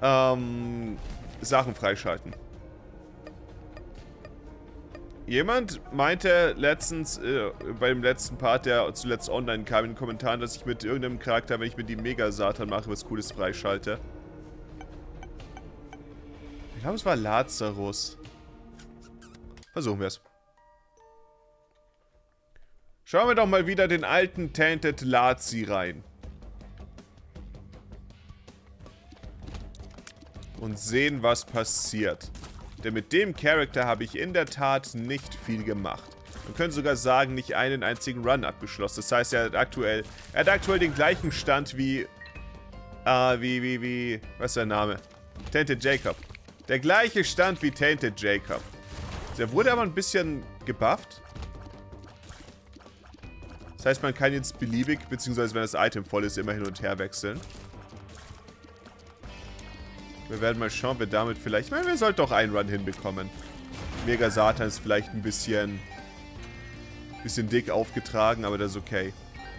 Sachen freischalten. Jemand meinte letztens, beim letzten Part, der zuletzt online kam, in den Kommentaren, dass ich mit irgendeinem Charakter, wenn ich mit die Mega-Satan mache, was Cooles freischalte. Ich glaube, es war Lazarus. Versuchen wir es. Schauen wir doch mal wieder den alten Tainted Lazi rein. Und sehen, was passiert. Denn mit dem Charakter habe ich in der Tat nicht viel gemacht. Man könnte sogar sagen, nicht einen einzigen Run abgeschlossen. Das heißt, er hat aktuell den gleichen Stand wie, was ist der Name? Tainted Jacob. Der gleiche Stand wie Tainted Jacob. Der wurde aber ein bisschen gebufft. Das heißt, man kann jetzt beliebig, beziehungsweise wenn das Item voll ist, immer hin und her wechseln. Wir werden mal schauen, ob wir damit vielleicht... Ich meine, wir sollten doch einen Run hinbekommen. Mega Satan ist vielleicht ein bisschen dick aufgetragen, aber das ist okay.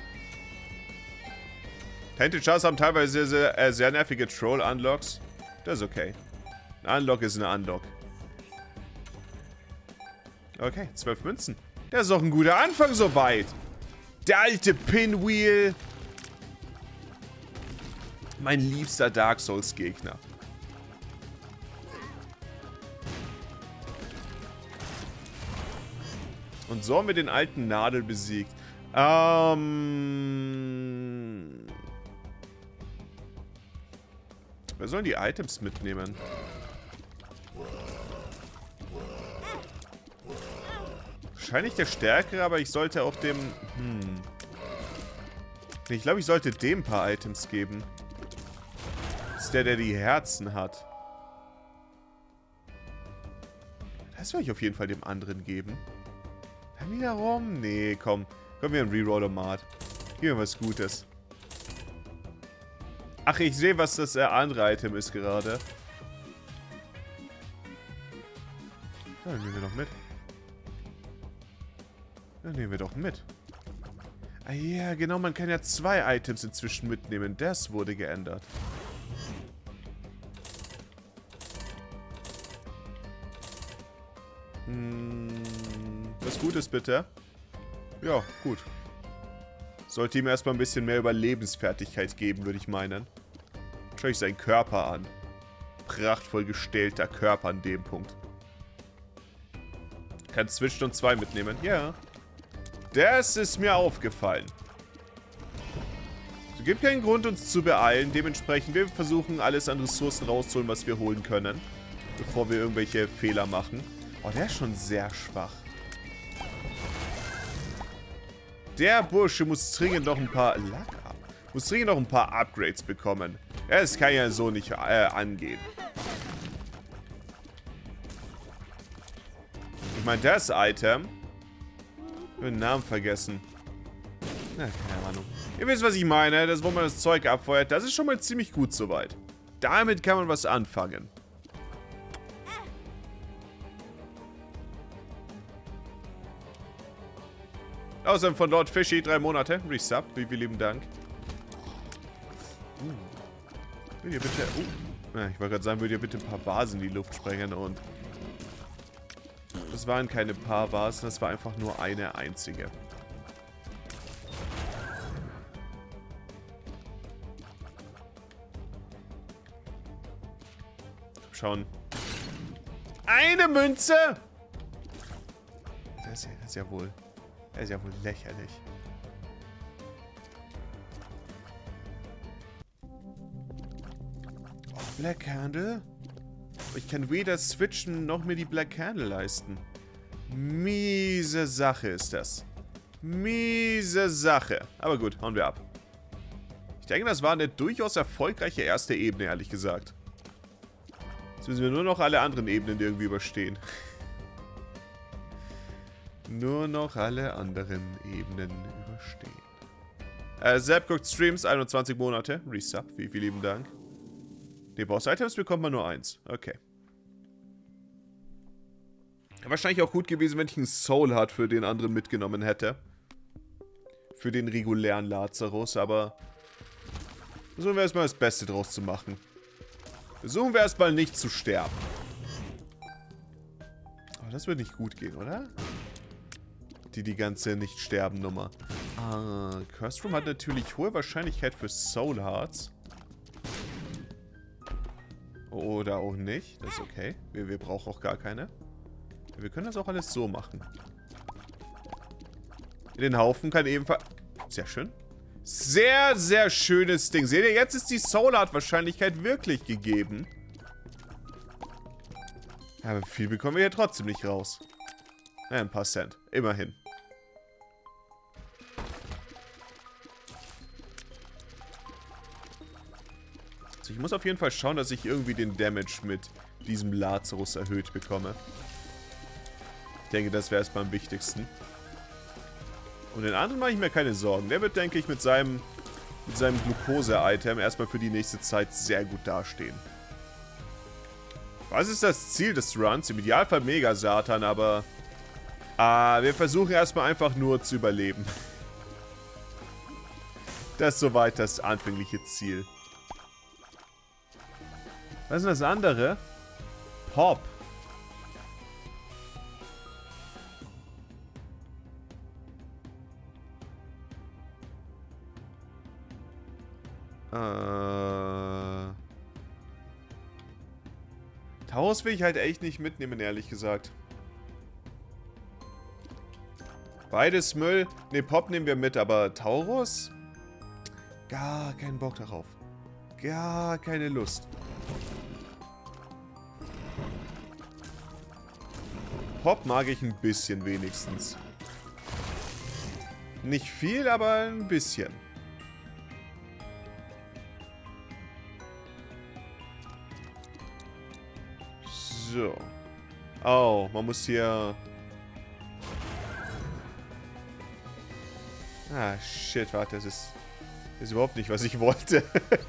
Tainted Chars haben teilweise sehr nervige Troll-Unlocks. Das ist okay. Ein Unlock ist ein Unlock. Okay, 12 Münzen. Das ist doch ein guter Anfang soweit. Der alte Pinwheel. Mein liebster Dark Souls Gegner. Und so haben wir den alten Nadel besiegt. Wir sollen die Items mitnehmen. Wahrscheinlich der Stärkere, aber ich sollte auch dem... Ich glaube, ich sollte dem ein paar Items geben. Das ist der die Herzen hat. Das will ich auf jeden Fall dem anderen geben. Dann wiederum? Nee, komm. Komm, wir ein Reroll-Omat. Gib mir was Gutes. Ach, ich sehe, was das andere Item ist gerade. Ja, dann nehmen wir doch mit. Dann nehmen wir doch mit. Ah ja, genau, man kann ja 2 Items inzwischen mitnehmen. Das wurde geändert. Was Gutes bitte? Ja, gut. Sollte ihm erstmal ein bisschen mehr Überlebensfertigkeit geben, würde ich meinen. Schau ich seinen Körper an. Prachtvoll gestählter Körper an dem Punkt. Kann switchen und 2 mitnehmen. Ja. Das ist mir aufgefallen. Es gibt keinen Grund, uns zu beeilen. Dementsprechend, wir versuchen, alles an Ressourcen rauszuholen, was wir holen können. Bevor wir irgendwelche Fehler machen. Oh, der ist schon sehr schwach. Der Bursche muss dringend noch ein paar... Muss dringend noch ein paar Upgrades bekommen. Es kann ja so nicht angehen. Ich meine, das Item... Ich habe den Namen vergessen. Na, keine Ahnung. Ihr wisst, was ich meine. Das, wo man das Zeug abfeuert, das ist schon mal ziemlich gut soweit. Damit kann man was anfangen. Außerdem von Lord Fishy 3 Monate. Resub. Wie lieben Dank. Würdet ihr bitte... Ja, ich wollte gerade sagen, würdet ihr bitte ein paar Vasen in die Luft sprengen und... Das waren keine paar Vasen, das war einfach nur eine einzige. Schauen. Eine Münze! Das ist ja wohl lächerlich. Oh, Black Candle? Ich kann weder switchen, noch mir die Black Candle leisten. Miese Sache ist das. Miese Sache. Aber gut, hauen wir ab. Ich denke, das war eine durchaus erfolgreiche erste Ebene, ehrlich gesagt. Jetzt müssen wir nur noch alle anderen Ebenen irgendwie überstehen. Nur noch alle anderen Ebenen überstehen. Zapcooked Streams, 21 Monate. Resub, vielen lieben Dank. Die Boss-Items bekommt man nur 1. Okay. Wahrscheinlich auch gut gewesen, wenn ich einen Soul Heart für den anderen mitgenommen hätte. Für den regulären Lazarus, aber... versuchen wir erstmal das Beste draus zu machen. Versuchen wir erstmal nicht zu sterben. Aber das wird nicht gut gehen, oder? Die ganze Nicht-Sterben-Nummer. Curse Room hat natürlich hohe Wahrscheinlichkeit für Soul Hearts. Oder auch nicht. Das ist okay. Wir brauchen auch gar keine. Wir können das auch alles so machen. Den Haufen kann ebenfalls... Sehr schön. Sehr, sehr schönes Ding. Seht ihr, jetzt ist die Soul Heart Wahrscheinlichkeit wirklich gegeben. Aber viel bekommen wir hier trotzdem nicht raus. Ja, ein paar Cent. Immerhin. Also ich muss auf jeden Fall schauen, dass ich irgendwie den Damage mit diesem Lazarus erhöht bekomme. Ich denke, das wäre erstmal am wichtigsten. Und den anderen mache ich mir keine Sorgen. Der wird, denke ich, mit seinem Glukose-Item erstmal für die nächste Zeit sehr gut dastehen. Was ist das Ziel des Runs? Im Idealfall Mega-Satan, aber... wir versuchen erstmal einfach nur zu überleben. Das ist soweit das anfängliche Ziel. Was ist denn das andere? Pop. Taurus will ich halt echt nicht mitnehmen, ehrlich gesagt. Beides Müll. Ne, Pop nehmen wir mit, aber Taurus? Gar keinen Bock darauf. Gar keine Lust. Pop mag ich ein bisschen wenigstens. Nicht viel, aber ein bisschen. So. Oh, man muss hier... Ah, shit, warte, das ist überhaupt nicht, was ich wollte.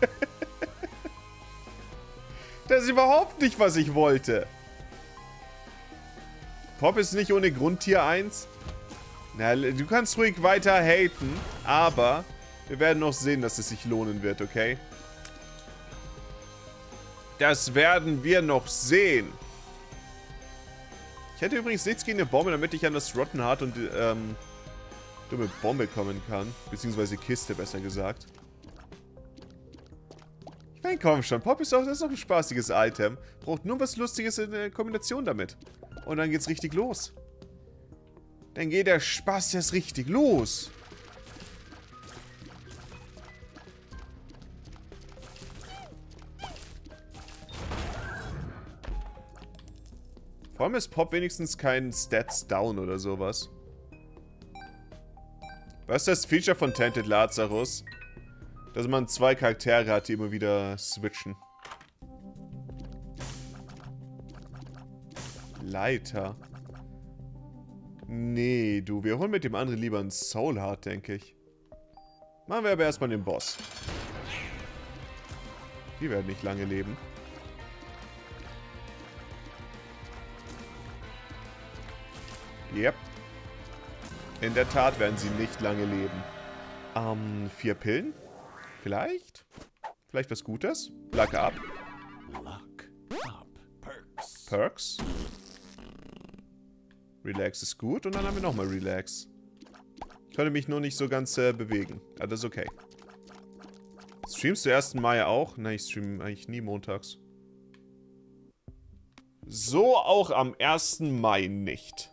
Das ist überhaupt nicht, was ich wollte. Pop ist nicht ohne Grund Tier 1. Na, du kannst ruhig weiter haten, aber wir werden noch sehen, dass es sich lohnen wird, okay? Das werden wir noch sehen. Ich hätte übrigens nichts gegen eine Bombe, damit ich an das Rotten Heart und dumme Bombe kommen kann. Beziehungsweise Kiste, besser gesagt. Ich meine, komm schon. Pop ist auch, das ist doch ein spaßiges Item. Braucht nur was Lustiges in Kombination damit. Und dann geht's richtig los. Dann geht der Spaß jetzt richtig los. Vor allem ist Pop wenigstens kein Stats Down oder sowas. Was ist das Feature von Tainted Lazarus? Dass man zwei Charaktere hat, die immer wieder switchen. Leiter. Nee, du, wir holen mit dem anderen lieber einen Soul Heart, denke ich. Machen wir aber erstmal den Boss. Die werden nicht lange leben. Yep. In der Tat werden sie nicht lange leben. 4 Pillen? Vielleicht? Vielleicht was Gutes? Luck up. Luck up. Perks. Perks. Relax ist gut. Und dann haben wir nochmal Relax. Ich konnte mich nur nicht so ganz bewegen. Aber das ist okay. Streamst du 1. Mai auch? Nein, ich streame eigentlich nie montags. So auch am 1. Mai nicht.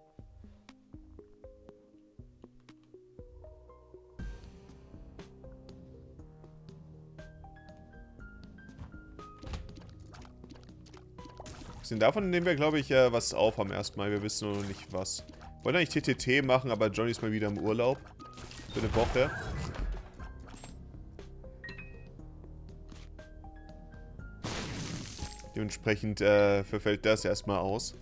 Davon nehmen wir, glaube ich, was auf am 1. Mai. Wir wissen nur noch nicht was. Wir wollen eigentlich TTT machen, aber Johnny ist mal wieder im Urlaub. Für eine Woche. Dementsprechend verfällt das erstmal aus.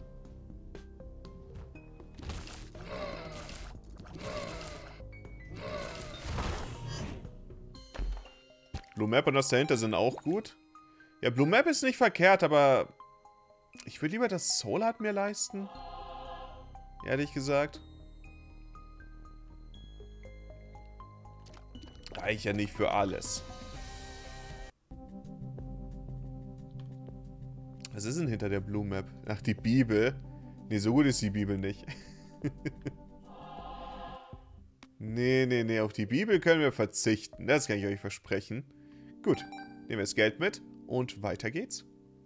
Blue Map und das dahinter sind auch gut. Ja, Blue Map ist nicht verkehrt, aber... Ich würde lieber das Soul Heart mir leisten. Ehrlich gesagt. Reicht ja nicht für alles. Was ist denn hinter der Blue Map? Ach, die Bibel. Nee, so gut ist die Bibel nicht. Nee, auf die Bibel können wir verzichten. Das kann ich euch versprechen. Gut, nehmen wir das Geld mit und weiter geht's.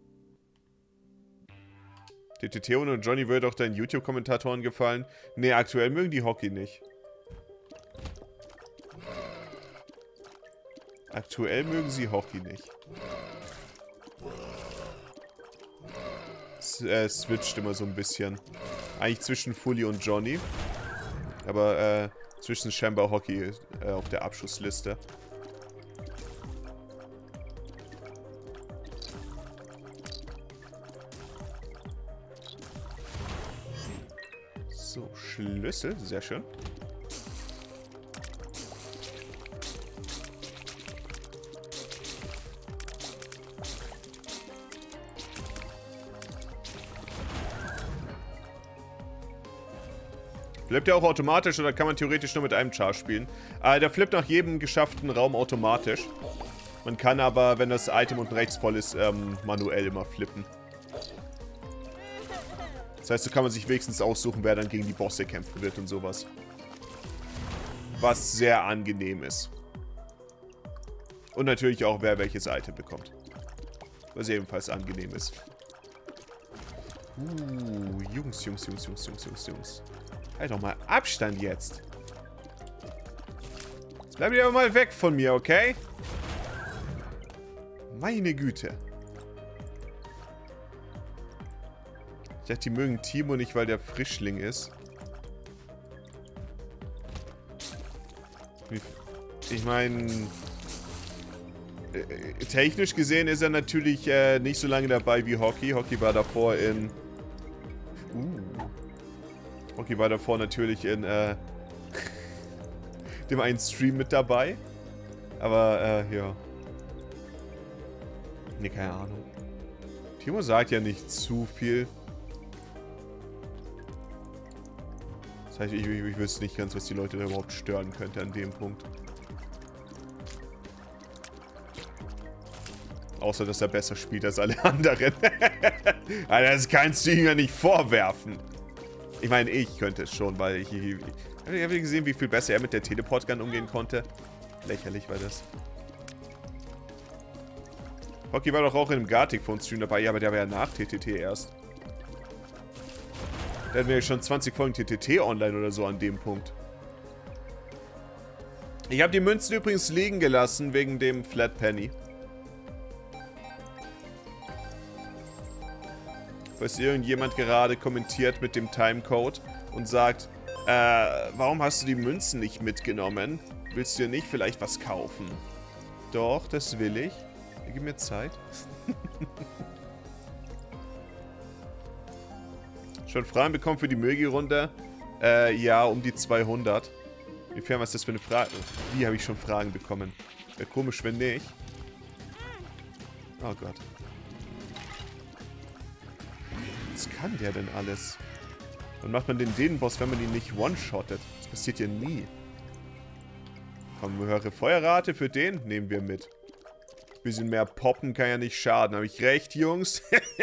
TTT und Johnny würde auch deinen YouTube-Kommentatoren gefallen. Nee, aktuell mögen die Hockey nicht. Aktuell mögen sie Hockey nicht. Es switcht immer so ein bisschen. Eigentlich zwischen Fully und Johnny. Aber zwischen Chamber Hockey auf der Abschussliste. So, Schlüssel, sehr schön. Flippt der auch automatisch oder kann man theoretisch nur mit einem Char spielen? Der flippt nach jedem geschafften Raum automatisch. Man kann aber, wenn das Item unten rechts voll ist, manuell immer flippen. Das heißt, so kann man sich wenigstens aussuchen, wer dann gegen die Bosse kämpfen wird und sowas. Was sehr angenehm ist. Und natürlich auch, wer welches Item bekommt. Was ebenfalls angenehm ist. Jungs. Halt doch mal Abstand jetzt. Jetzt bleibt ihr aber mal weg von mir, okay? Meine Güte. Ich dachte, die mögen Timo nicht, weil der Frischling ist. Ich meine... technisch gesehen ist er natürlich nicht so lange dabei wie Hockey. Hockey war davor in... Hockey war davor natürlich in dem einen Stream mit dabei. Aber, ja. Nee, keine Ahnung. Timo sagt ja nicht zu viel. Das heißt, ich wüsste nicht ganz, was die Leute da überhaupt stören könnte an dem Punkt. Außer, dass er besser spielt als alle anderen. Also das kannst du ihm ja nicht vorwerfen. Ich meine, ich könnte es schon, weil ich habe gesehen, wie viel besser er mit der Teleport-Gun umgehen konnte. Lächerlich war das. Hockey war doch auch in einem Gartic-Phone-Stream dabei, ja, aber der war ja nach TTT erst. Da hatten wir ja schon 20 Folgen TTT online oder so an dem Punkt. Ich habe die Münzen übrigens liegen gelassen wegen dem Flat Penny. Falls irgendjemand gerade kommentiert mit dem Timecode und sagt, warum hast du die Münzen nicht mitgenommen? Willst du dir nicht vielleicht was kaufen? Doch, das will ich. Gib mir Zeit. Schon Fragen bekommen für die Mögi-Runde? Ja, um die 200. Inwiefern, was ist das für eine Frage? Wie habe ich schon Fragen bekommen? Wäre komisch, wenn nicht. Oh Gott. Was kann der denn alles? Wann macht man den Boss, wenn man ihn nicht one-shottet? Das passiert ja nie. Komm, höhere Feuerrate für den? Nehmen wir mit. Bisschen mehr poppen kann ja nicht schaden. Habe ich recht, Jungs?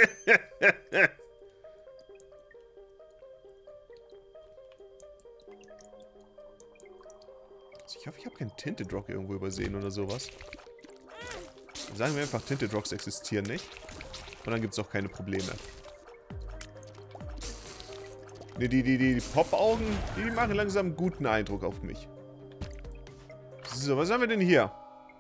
Ich hoffe, ich habe keinen Tinted Rock irgendwo übersehen oder sowas. Sagen wir einfach, Tinted Rocks existieren nicht. Und dann gibt es auch keine Probleme. Ne, die Pop-Augen, die machen langsam einen guten Eindruck auf mich. So, was haben wir denn hier?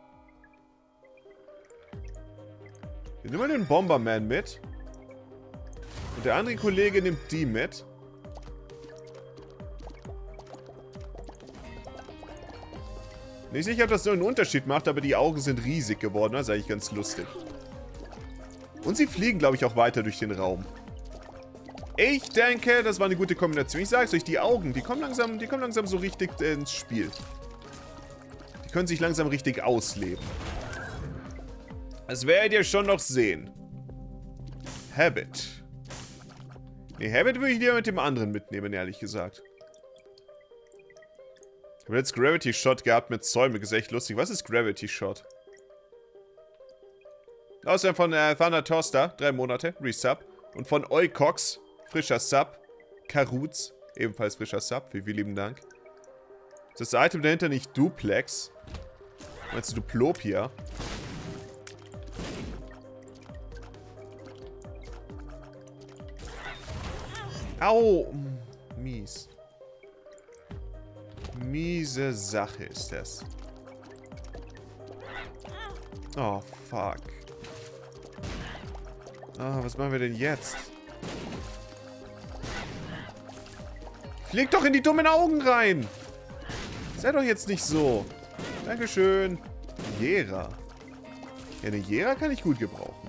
Wir nehmen den Bomberman mit. Und der andere Kollege nimmt die mit. Nicht sicher, ob das so einen Unterschied macht, aber die Augen sind riesig geworden. Das ist eigentlich ganz lustig. Und sie fliegen, glaube ich, auch weiter durch den Raum. Ich denke, das war eine gute Kombination. Ich sage es euch, die Augen, die kommen langsam so richtig ins Spiel. Die können sich langsam richtig ausleben. Das werdet ihr schon noch sehen. Habit. Ne, Habit würde ich lieber mit dem anderen mitnehmen, ehrlich gesagt. Ich habe jetzt Gravity Shot gehabt mit Zäume. Das ist echt lustig. Was ist Gravity Shot? Außerdem von Thunder Toaster, 3 Monate, Resub. Und von Eucox, frischer Sub. Karuz, ebenfalls frischer Sub. Vielen lieben Dank. Ist das Item dahinter nicht Duplex? Meinst du Duplopia? Au! Mies. Miese Sache ist das. Oh, fuck. Ah, was machen wir denn jetzt? Flieg doch in die dummen Augen rein! Sei doch jetzt nicht so. Dankeschön. Jera. Ja, eine Jera kann ich gut gebrauchen.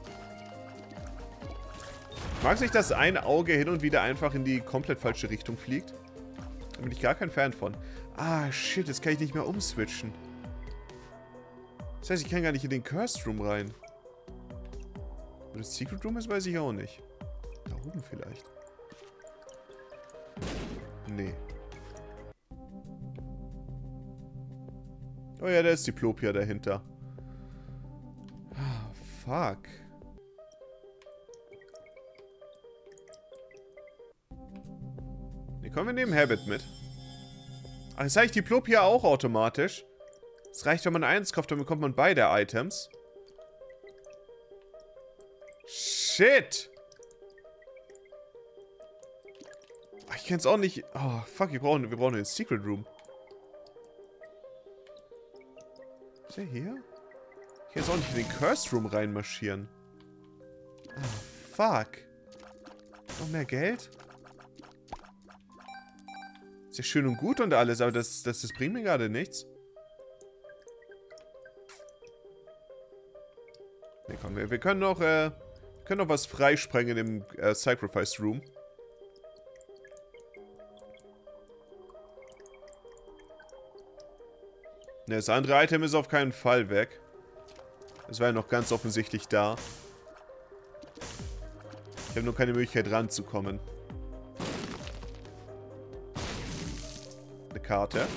Mag sich, dass ein Auge hin und wieder einfach in die komplett falsche Richtung fliegt? Da bin ich gar kein Fan von. Ah, shit, jetzt kann ich nicht mehr umswitchen. Das heißt, ich kann gar nicht in den Cursed Room rein. Wo das Secret Room ist, weiß ich auch nicht. Da oben vielleicht. Nee. Oh ja, da ist Diplopia dahinter. Ah, fuck. Ne, kommen wir nehmen Habit mit. Ach, jetzt habe ich Diplopia auch automatisch. Es reicht, wenn man eins kauft, dann bekommt man beide Items. Shit! Ach, ich kann es auch nicht... Oh, fuck, wir brauchen den Secret Room. Ist der hier? Ich kann jetzt auch nicht in den Cursed Room reinmarschieren. Oh, fuck. Noch mehr Geld? Ist ja schön und gut und alles, aber das bringt mir gerade nichts. Ne, komm, wir können noch was freisprengen im Sacrifice Room. Ne, das andere Item ist auf keinen Fall weg. Das war ja noch ganz offensichtlich da. Ich habe nur keine Möglichkeit ranzukommen. Eine Karte.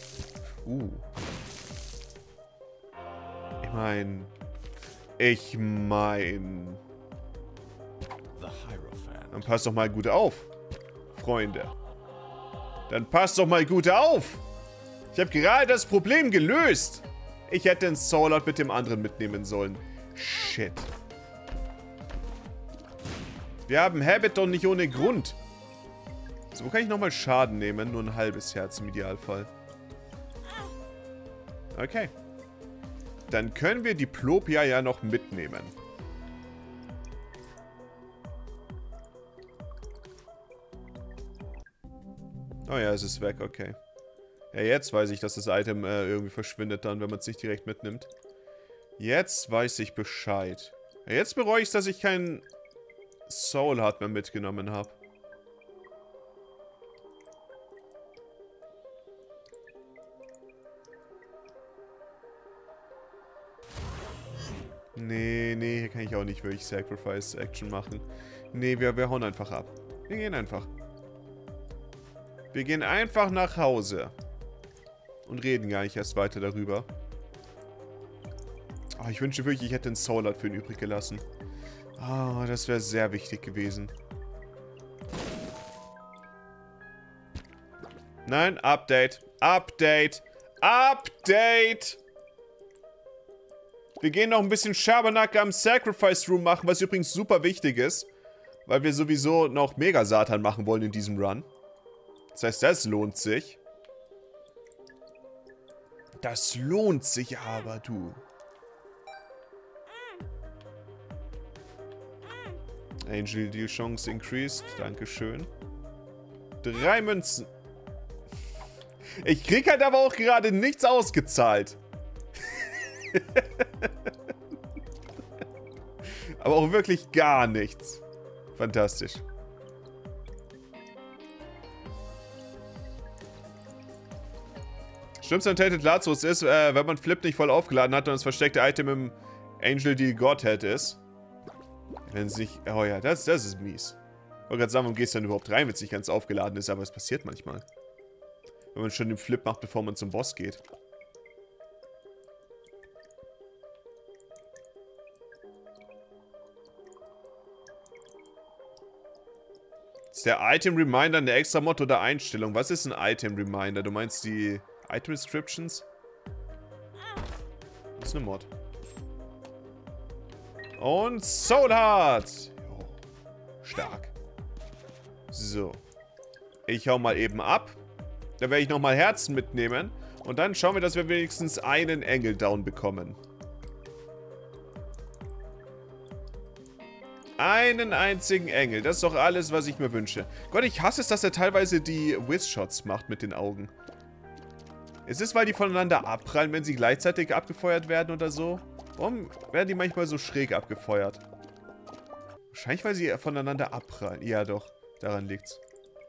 Ich mein... Dann passt doch mal gut auf, Freunde. Dann passt doch mal gut auf. Ich habe gerade das Problem gelöst. Ich hätte den Soulard mit dem anderen mitnehmen sollen. Shit. Wir haben Habit doch nicht ohne Grund. So, wo kann ich nochmal Schaden nehmen? Nur ein halbes Herz im Idealfall. Okay. Dann können wir Diplopia ja noch mitnehmen. Oh ja, es ist weg, okay. Ja, jetzt weiß ich, dass das Item irgendwie verschwindet dann, wenn man es nicht direkt mitnimmt. Jetzt weiß ich Bescheid. Ja, jetzt bereue ich es, dass ich keinen Soul Heart mehr mitgenommen habe. Nee, hier kann ich auch nicht wirklich Sacrifice Action machen. Nee, wir hauen einfach ab. Wir gehen einfach. Wir gehen einfach nach Hause. Und reden gar nicht erst weiter darüber. Oh, ich wünsche wirklich, ich hätte den Soul Heart für ihn übrig gelassen. Ah, das wäre sehr wichtig gewesen. Nein, Update. Update. Update! Wir gehen noch ein bisschen Schabernack am Sacrifice Room machen, was übrigens super wichtig ist. Weil wir sowieso noch Mega Satan machen wollen in diesem Run. Das heißt, das lohnt sich. Das lohnt sich aber, du. Angel Deal Chance increased. Dankeschön. 3 Münzen. Ich krieg halt aber auch gerade nichts ausgezahlt. Aber auch wirklich gar nichts. Fantastisch. Schlimmste an Tainted Lazarus ist, wenn man Flip nicht voll aufgeladen hat und das versteckte Item im Angel Deal Godhead ist. Wenn es nicht... Oh ja, das ist mies. Ich wollte gerade sagen, warum gehst du dann überhaupt rein, wenn es nicht ganz aufgeladen ist, aber es passiert manchmal. Wenn man schon den Flip macht, bevor man zum Boss geht. Ist der Item Reminder eine extra Mod oder Einstellung? Was ist ein Item Reminder? Du meinst die Item Descriptions? Das ist eine Mod. Und Soul Heart. Oh, stark. So. Ich hau mal eben ab. Dann werde ich nochmal Herzen mitnehmen. Und dann schauen wir, dass wir wenigstens einen Engel down bekommen. Einen einzigen Engel. Das ist doch alles, was ich mir wünsche. Gott, ich hasse es, dass er teilweise die Whiz-Shots macht mit den Augen. Ist es, weil die voneinander abprallen, wenn sie gleichzeitig abgefeuert werden oder so? Warum werden die manchmal so schräg abgefeuert? Wahrscheinlich, weil sie voneinander abprallen. Ja, doch. Daran liegt's.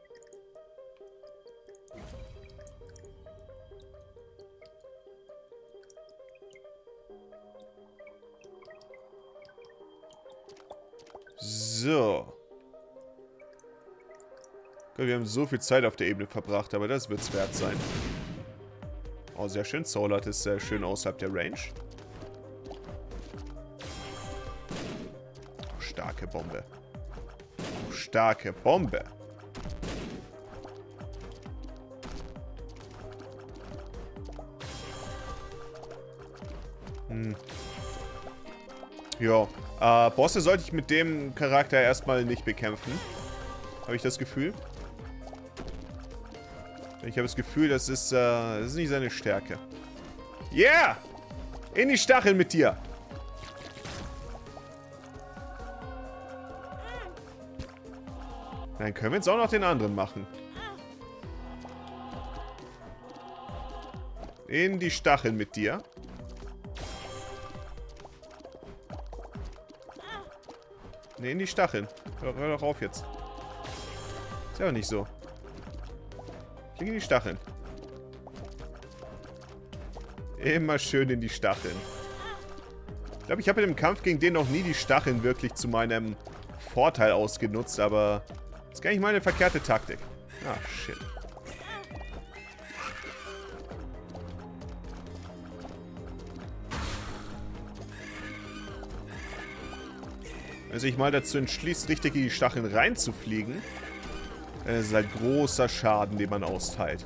So. Gott, wir haben so viel Zeit auf der Ebene verbracht, aber das wird's wert sein. Oh, sehr schön. Soul Heart ist sehr schön außerhalb der Range. Oh, starke Bombe. Oh, starke Bombe. Ja. Bosse sollte ich mit dem Charakter erstmal nicht bekämpfen. Habe ich das Gefühl. Ich habe das Gefühl, das ist nicht seine Stärke. Yeah! In die Stacheln mit dir! Dann können wir jetzt auch noch den anderen machen. In die Stacheln mit dir. Ne, in die Stacheln. Hör doch auf jetzt. Ist ja auch nicht so. Flieg in die Stacheln. Immer schön in die Stacheln. Ich glaube, ich habe in dem Kampf gegen den noch nie die Stacheln wirklich zu meinem Vorteil ausgenutzt, aber das ist gar nicht mal eine verkehrte Taktik. Ah, shit. Wenn sich mal dazu entschließt, richtig in die Stacheln reinzufliegen, das ist halt großer Schaden, den man austeilt.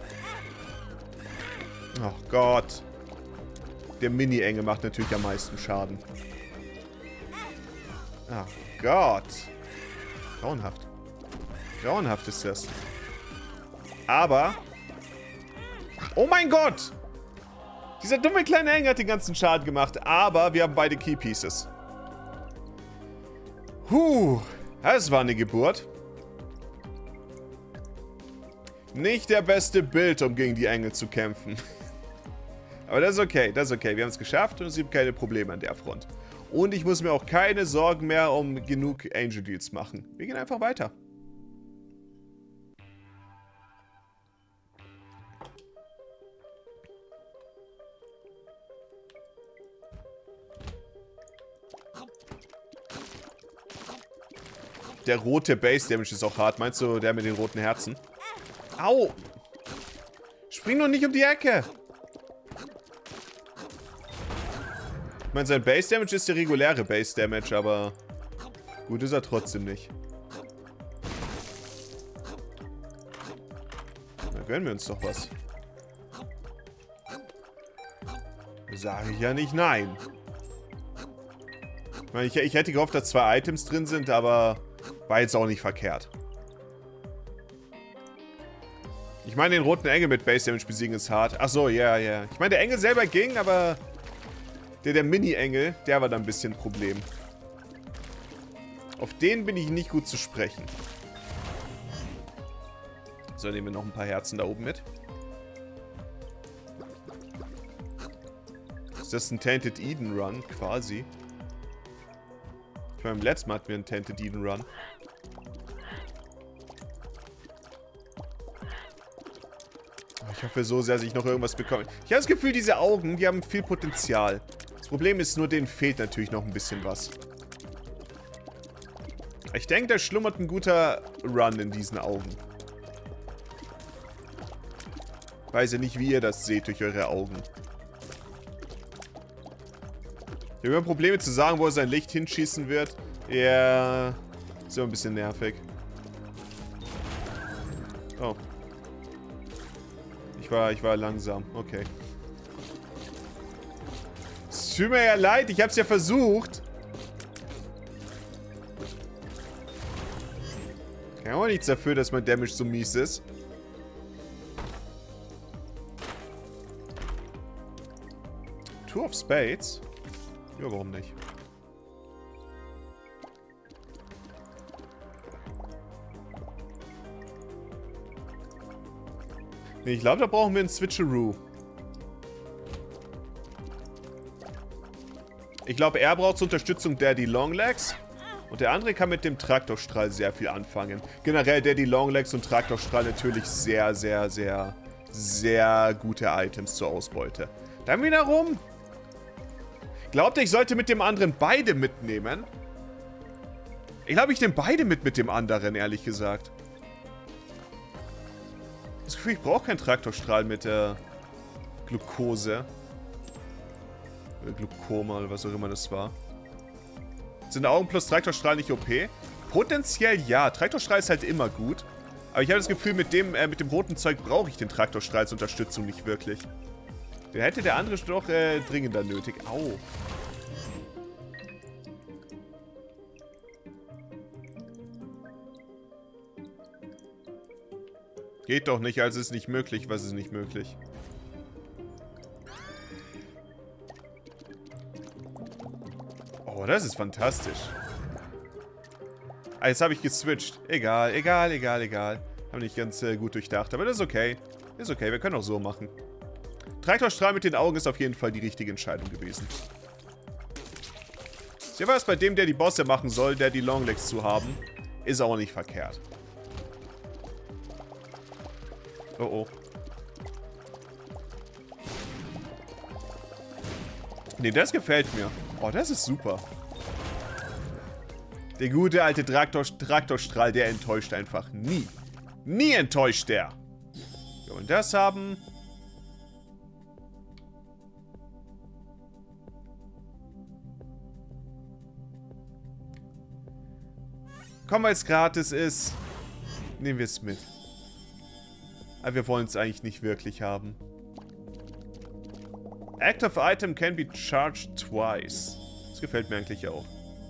Oh Gott. Der Mini-Engel macht natürlich am meisten Schaden. Oh Gott. Grauenhaft. Grauenhaft ist das. Aber... Oh mein Gott! Dieser dumme kleine Engel hat den ganzen Schaden gemacht, aber wir haben beide Key Pieces. Das war eine Geburt. Nicht der beste Bild, um gegen die Engel zu kämpfen. Aber das ist okay, das ist okay. Wir haben es geschafft und es gibt keine Probleme an der Front. Und ich muss mir auch keine Sorgen mehr um genug Angel Deals machen. Wir gehen einfach weiter. Der rote Base Damage ist auch hart. Meinst du, der mit den roten Herzen? Au! Spring doch nicht um die Ecke! Ich meine, sein Base Damage ist der reguläre Base Damage, aber gut ist er trotzdem nicht. Da gönnen wir uns doch was. Sage ich ja nicht nein. Ich meine, ich hätte gehofft, dass 2 Items drin sind, aber war jetzt auch nicht verkehrt. Ich meine, den roten Engel mit Base Damage besiegen ist hart. Achso, ja, ja. Ich meine, der Engel selber ging, aber der Mini-Engel, der war da ein bisschen ein Problem. Auf den bin ich nicht gut zu sprechen. So, nehmen wir noch ein paar Herzen da oben mit. Ist das ein Tainted Eden Run, quasi? Ich meine, beim letzten Mal hatten wir einen Tainted Eden Run. Ich hoffe so sehr, dass ich noch irgendwas bekomme. Ich habe das Gefühl, diese Augen, die haben viel Potenzial. Das Problem ist nur, denen fehlt natürlich noch ein bisschen was. Ich denke, da schlummert ein guter Run in diesen Augen. Ich weiß ja nicht, wie ihr das seht durch eure Augen. Ich habe immer Probleme zu sagen, wo er sein Licht hinschießen wird. Ja, ist immer ein bisschen nervig. Oh. Ich war langsam. Okay. Es tut mir ja leid, ich hab's ja versucht. Kann auch nichts dafür, dass mein Damage so mies ist. Two of Spades? Ja, warum nicht? Nee, ich glaube, da brauchen wir einen Switcheroo. Ich glaube, er braucht zur Unterstützung Daddy Longlegs. Und der andere kann mit dem Traktorstrahl sehr viel anfangen. Generell Daddy Longlegs und Traktorstrahl natürlich sehr, sehr, sehr, sehr gute Items zur Ausbeute. Dann wiederum... Glaubt ihr, ich sollte mit dem anderen beide mitnehmen? Ich glaube, ich nehme beide mit dem anderen, ehrlich gesagt. Das Gefühl, ich brauche keinen Traktorstrahl mit der Glukose. Oder Glukoma oder was auch immer das war. Sind Augen plus Traktorstrahl nicht OP? Potenziell ja. Traktorstrahl ist halt immer gut. Aber ich habe das Gefühl, mit dem roten Zeug brauche ich den Traktorstrahl als Unterstützung nicht wirklich. Den hätte der andere doch dringender nötig. Au. Geht doch nicht, also ist nicht möglich. Was ist nicht möglich? Oh, das ist fantastisch. Ah, jetzt habe ich geswitcht. Egal, egal, egal, egal. Habe nicht ganz gut durchdacht, aber das ist okay. Ist okay, wir können auch so machen. Traktorstrahl mit den Augen ist auf jeden Fall die richtige Entscheidung gewesen. Sehr was bei dem, der die Bosse machen soll, der die Longlegs zu haben, ist auch nicht verkehrt. Oh oh. Nee, das gefällt mir. Oh, das ist super. Der gute alte Traktorstrahl, der enttäuscht einfach nie. Nie enttäuscht der. Wir wollen das haben. Komm, weil es gratis ist. Nehmen wir es mit. Aber wir wollen es eigentlich nicht wirklich haben. Active item can be charged twice. Das gefällt mir eigentlich auch.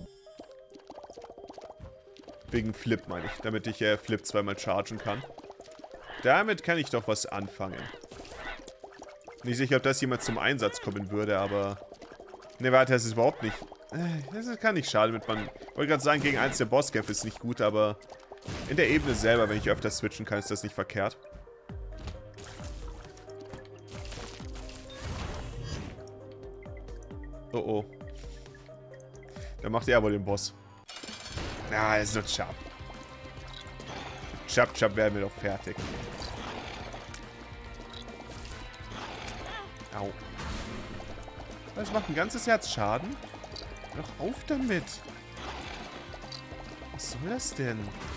Wegen Flip meine ich. Damit ich Flip zweimal chargen kann. Damit kann ich doch was anfangen. Nicht sicher, ob das jemals zum Einsatz kommen würde, aber... Ne, warte, das ist überhaupt nicht... Das kann nicht schaden mit man... Ich wollte gerade sagen, gegen eins der Bosskämpfe ist nicht gut, aber... In der Ebene selber, wenn ich öfter switchen kann, ist das nicht verkehrt. Oh oh. Da macht er wohl den Boss. Ah, ist nur Chap. Chap werden wir doch fertig. Au. Das macht ein ganzes Herz Schaden. Hör doch auf damit. Was soll das denn?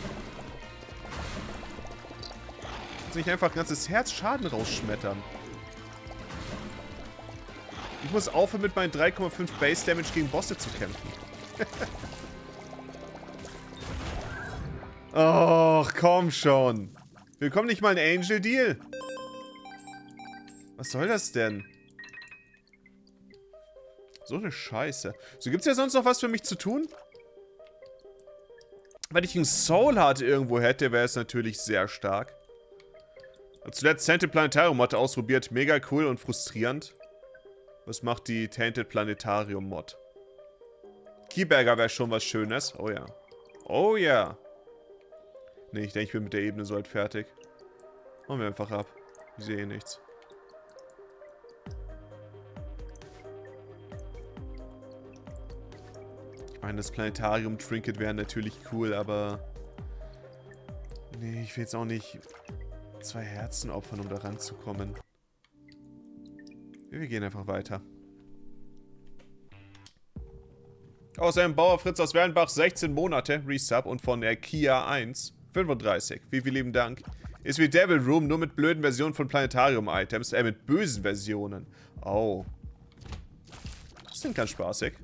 Kannst nicht einfach ein ganzes Herz Schaden rausschmettern. Ich muss aufhören, mit meinen 3,5 Base Damage gegen Bosse zu kämpfen. Och, komm schon. Willkommen nicht mal ein Angel Deal. Was soll das denn? So eine Scheiße. So, gibt's ja sonst noch was für mich zu tun? Wenn ich einen Soul Heart irgendwo hätte, wäre es natürlich sehr stark. Zuletzt Tainted Planetarium Mod ausprobiert. Mega cool und frustrierend. Was macht die Tainted Planetarium Mod? Keyberger wäre schon was Schönes. Oh ja. Oh ja. Ne, ich denke, ich bin mit der Ebene soweit fertig. Machen wir einfach ab. Ich sehe nichts. Ich meine, das Planetarium-Trinket wäre natürlich cool, aber... Nee, ich will jetzt auch nicht 2 Herzen opfern, um da ranzukommen. Wir gehen einfach weiter. Außerdem Bauer Fritz aus Wernbach 16 Monate, Resub und von der Kia 1 35. Vielen lieben Dank. Ist wie Devil Room, nur mit blöden Versionen von Planetarium-Items. Mit bösen Versionen. Oh. Das klingt ganz spaßig.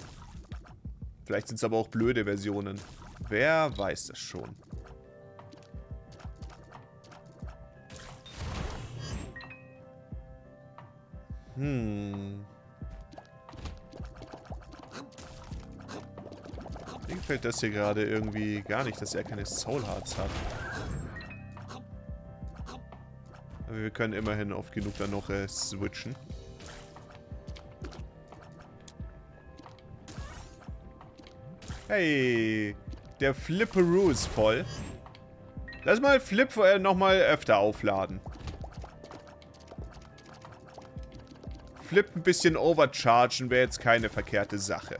Vielleicht sind es aber auch blöde Versionen. Wer weiß das schon. Mir gefällt das hier gerade irgendwie gar nicht, dass er keine Soul Hearts hat. Aber wir können immerhin oft genug dann noch switchen. Hey, der Flipperoo ist voll. Lass mal Flip nochmal öfter aufladen. Flip ein bisschen overchargen wäre jetzt keine verkehrte Sache.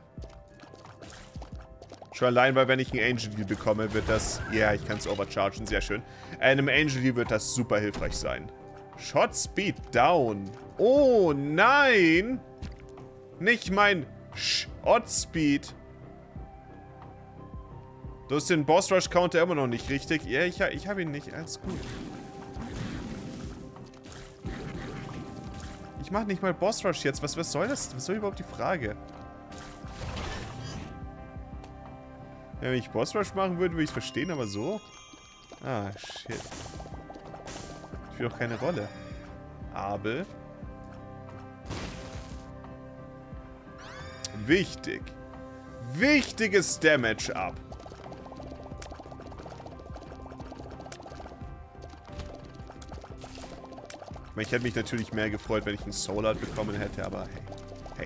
Schon allein, weil wenn ich einen Angel Deal bekomme, wird das... Ja, ich kann es overchargen, sehr schön. Einem Angel Deal wird das super hilfreich sein. Shot Speed down. Oh, nein! Nicht mein Shot Speed. Du hast den Boss Rush Counter immer noch nicht richtig. Ja, ich habe ihn nicht. Alles gut. Ich mache nicht mal Boss Rush jetzt. Was soll das? Was soll überhaupt die Frage? Ja, wenn ich Boss Rush machen würde, würde ich es verstehen, aber so? Ah, shit. Ich will doch keine Rolle. Abel. Wichtig. Wichtiges Damage up. Ich hätte mich natürlich mehr gefreut, wenn ich einen Soul Heart bekommen hätte, aber hey. Hey.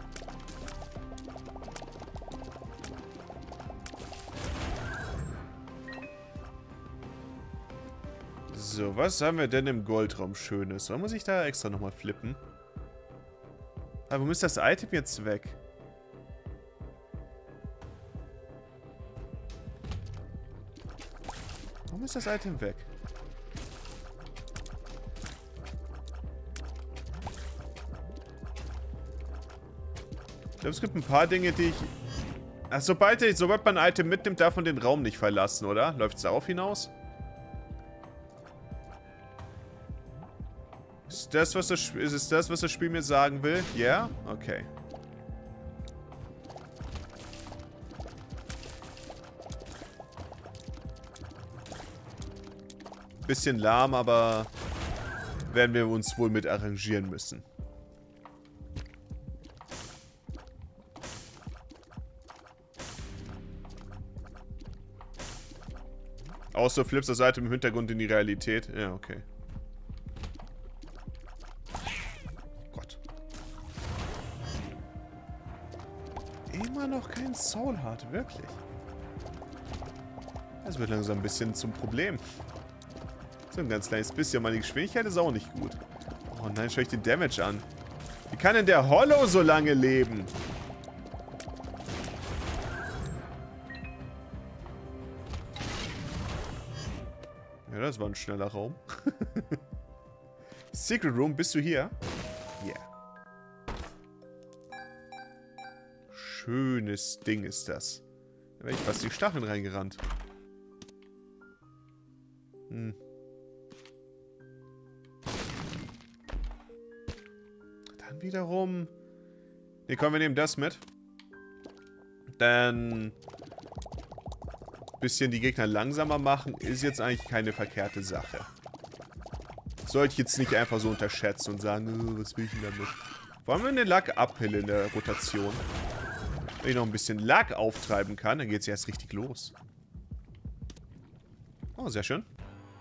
So, was haben wir denn im Goldraum Schönes? Warum muss ich da extra nochmal flippen? Aber warum ist das Item jetzt weg? Warum ist das Item weg? Ich glaube, es gibt ein paar Dinge, die ich... Ach, sobald man ein Item mitnimmt, darf man den Raum nicht verlassen, oder? Läuft es darauf hinaus? Ist es das, was das Spiel mir sagen will? Ja? Yeah? Okay. Bisschen lahm, aber werden wir uns wohl mit arrangieren müssen. Außer flippst der Seite im Hintergrund in die Realität. Ja, okay. Gott. Immer noch kein Soul Heart, wirklich. Das wird langsam ein bisschen zum Problem. So ein ganz kleines bisschen. Meine Geschwindigkeit ist auch nicht gut. Oh nein, schau ich den Damage an. Wie kann denn der Hollow so lange leben? Ja, das war ein schneller Raum. Secret Room, bist du hier? Ja. Yeah. Schönes Ding ist das. Da wäre ich fast die Stacheln reingerannt. Hm. Dann wiederum... Ne, komm, wir nehmen das mit. Dann... bisschen die Gegner langsamer machen, ist jetzt eigentlich keine verkehrte Sache. Sollte ich jetzt nicht einfach so unterschätzen und sagen, oh, was will ich denn damit? Wollen wir eine Lack-Up-Pille in der Rotation? Wenn ich noch ein bisschen Lack auftreiben kann, dann geht es erst richtig los. Oh, sehr schön.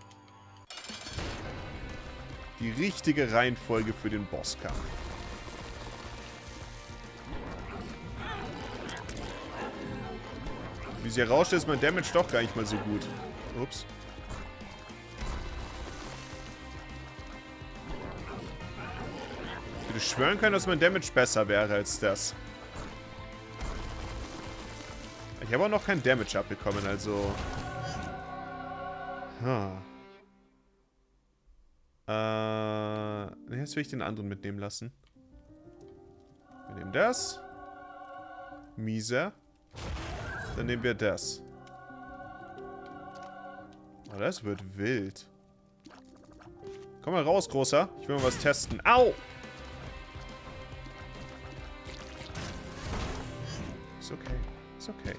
Die richtige Reihenfolge für den Bosskampf. Wie sie herausstellt, ist mein Damage doch gar nicht mal so gut. Ups. Ich würde schwören können, dass mein Damage besser wäre als das. Ich habe auch noch kein Damage abbekommen, also... Jetzt will ich den anderen mitnehmen lassen. Wir nehmen das. Mieser. Dann nehmen wir das. Oh, das wird wild. Komm mal raus, Großer. Ich will mal was testen. Au! Ist okay. Ist okay.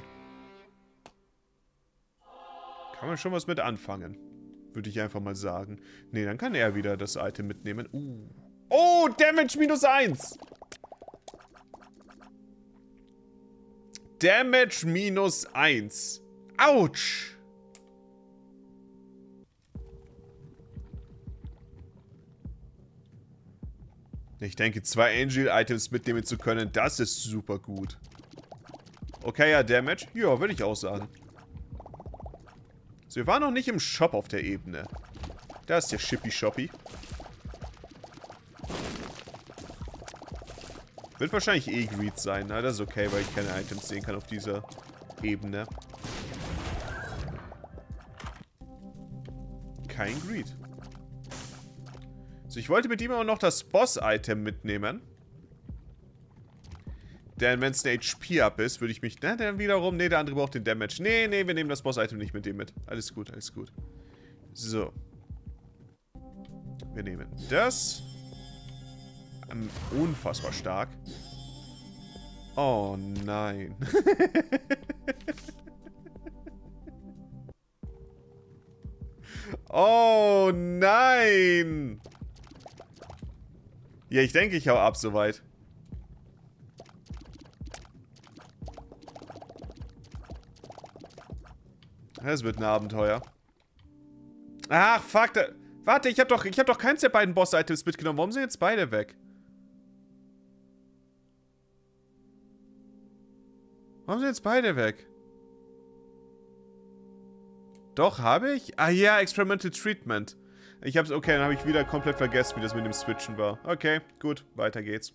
Kann man schon was mit anfangen. Würde ich einfach mal sagen. Nee, dann kann er wieder das Item mitnehmen. Oh, Damage -1. Damage -1. Autsch. Ich denke, 2 Angel-Items mitnehmen zu können, das ist super gut. Okay, ja, Damage. Ja, würde ich auch sagen. So, wir waren noch nicht im Shop auf der Ebene. Da ist der Shippy-Shoppy. Wird wahrscheinlich eh Greed sein. Na, das ist okay, weil ich keine Items sehen kann auf dieser Ebene. Kein Greed. So, ich wollte mit ihm aber noch das Boss-Item mitnehmen. Denn wenn es ein HP-Up ist, würde ich mich... Na, dann wiederum... Ne, der andere braucht den Damage. Nee, wir nehmen das Boss-Item nicht mit dem mit. Alles gut, alles gut. So. Wir nehmen das. Unfassbar stark. Oh nein. Oh nein. Ja, ich denke, ich hau ab soweit. Das wird ein Abenteuer. Ach, fuck. Warte, ich hab doch keins der beiden Boss-Items mitgenommen. Warum sind jetzt beide weg? Warum sind jetzt beide weg? Doch, habe ich? Ah ja, Experimental Treatment. Ich hab's, okay, dann habe ich wieder komplett vergessen, wie das mit dem Switchen war. Okay, gut, weiter geht's.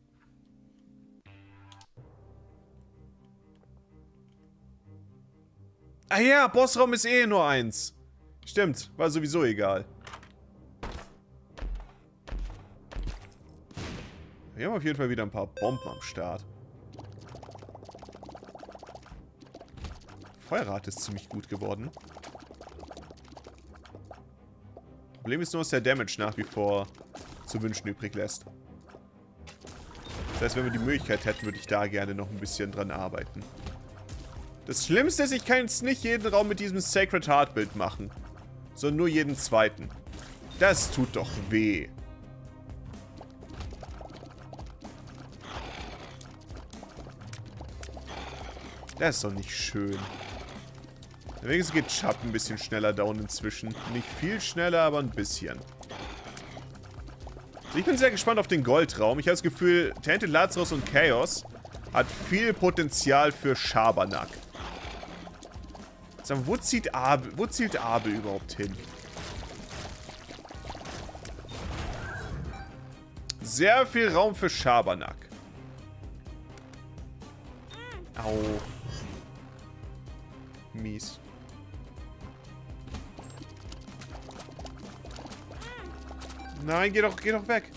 Ah ja, Bossraum ist eh nur 1. Stimmt, war sowieso egal. Wir haben auf jeden Fall wieder ein paar Bomben am Start. Feuerrate ist ziemlich gut geworden. Problem ist nur, dass der Damage nach wie vor zu wünschen übrig lässt. Das heißt, wenn wir die Möglichkeit hätten, würde ich da gerne noch ein bisschen dran arbeiten. Das Schlimmste ist, ich kann jetzt nicht jeden Raum mit diesem Sacred Heart Bild machen. Sondern nur jeden zweiten. Das tut doch weh. Das ist doch nicht schön. Wenigstens geht Chubb ein bisschen schneller down inzwischen. Nicht viel schneller, aber ein bisschen. Also ich bin sehr gespannt auf den Goldraum. Ich habe das Gefühl, Tainted Lazarus und Chaos hat viel Potenzial für Schabernack. Sag mal, wo zielt Abel überhaupt hin? Sehr viel Raum für Schabernack. Au. Mies. Nein, geh doch weg.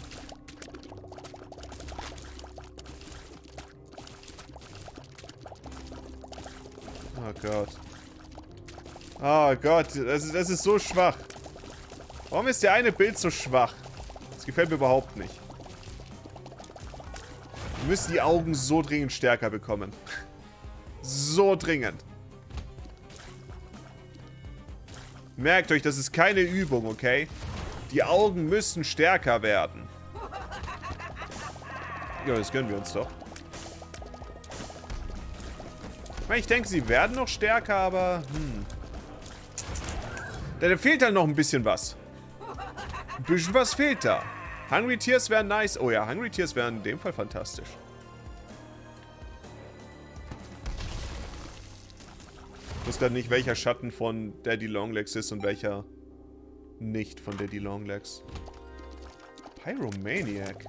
Oh Gott. Oh Gott, das ist so schwach. Warum ist der eine Bild so schwach? Das gefällt mir überhaupt nicht. Wir müssen die Augen so dringend stärker bekommen. So dringend. Merkt euch, das ist keine Übung, okay? Die Augen müssen stärker werden. Ja, das gönnen wir uns doch. Ich denke, sie werden noch stärker, aber... Da fehlt halt noch ein bisschen was. Ein bisschen was fehlt da. Hungry Tears wären nice. Oh ja, Hungry Tears wären in dem Fall fantastisch. Ich wusste gerade nicht, welcher Schatten von Daddy Longlegs ist und welcher nicht von Daddy Longlegs. Pyromaniac.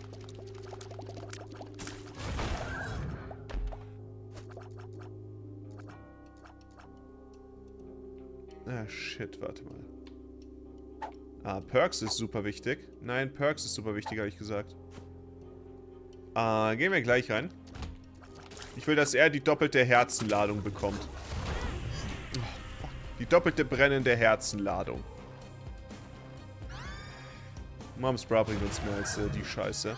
Ah, shit, warte mal. Ah, Perks ist super wichtig. Nein, Perks ist super wichtig, habe ich gesagt. Gehen wir gleich rein. Ich will, dass er die doppelte Herzenladung bekommt. Oh, fuck. Die doppelte brennende Herzenladung. Mom's Bra bringt uns mehr als die Scheiße.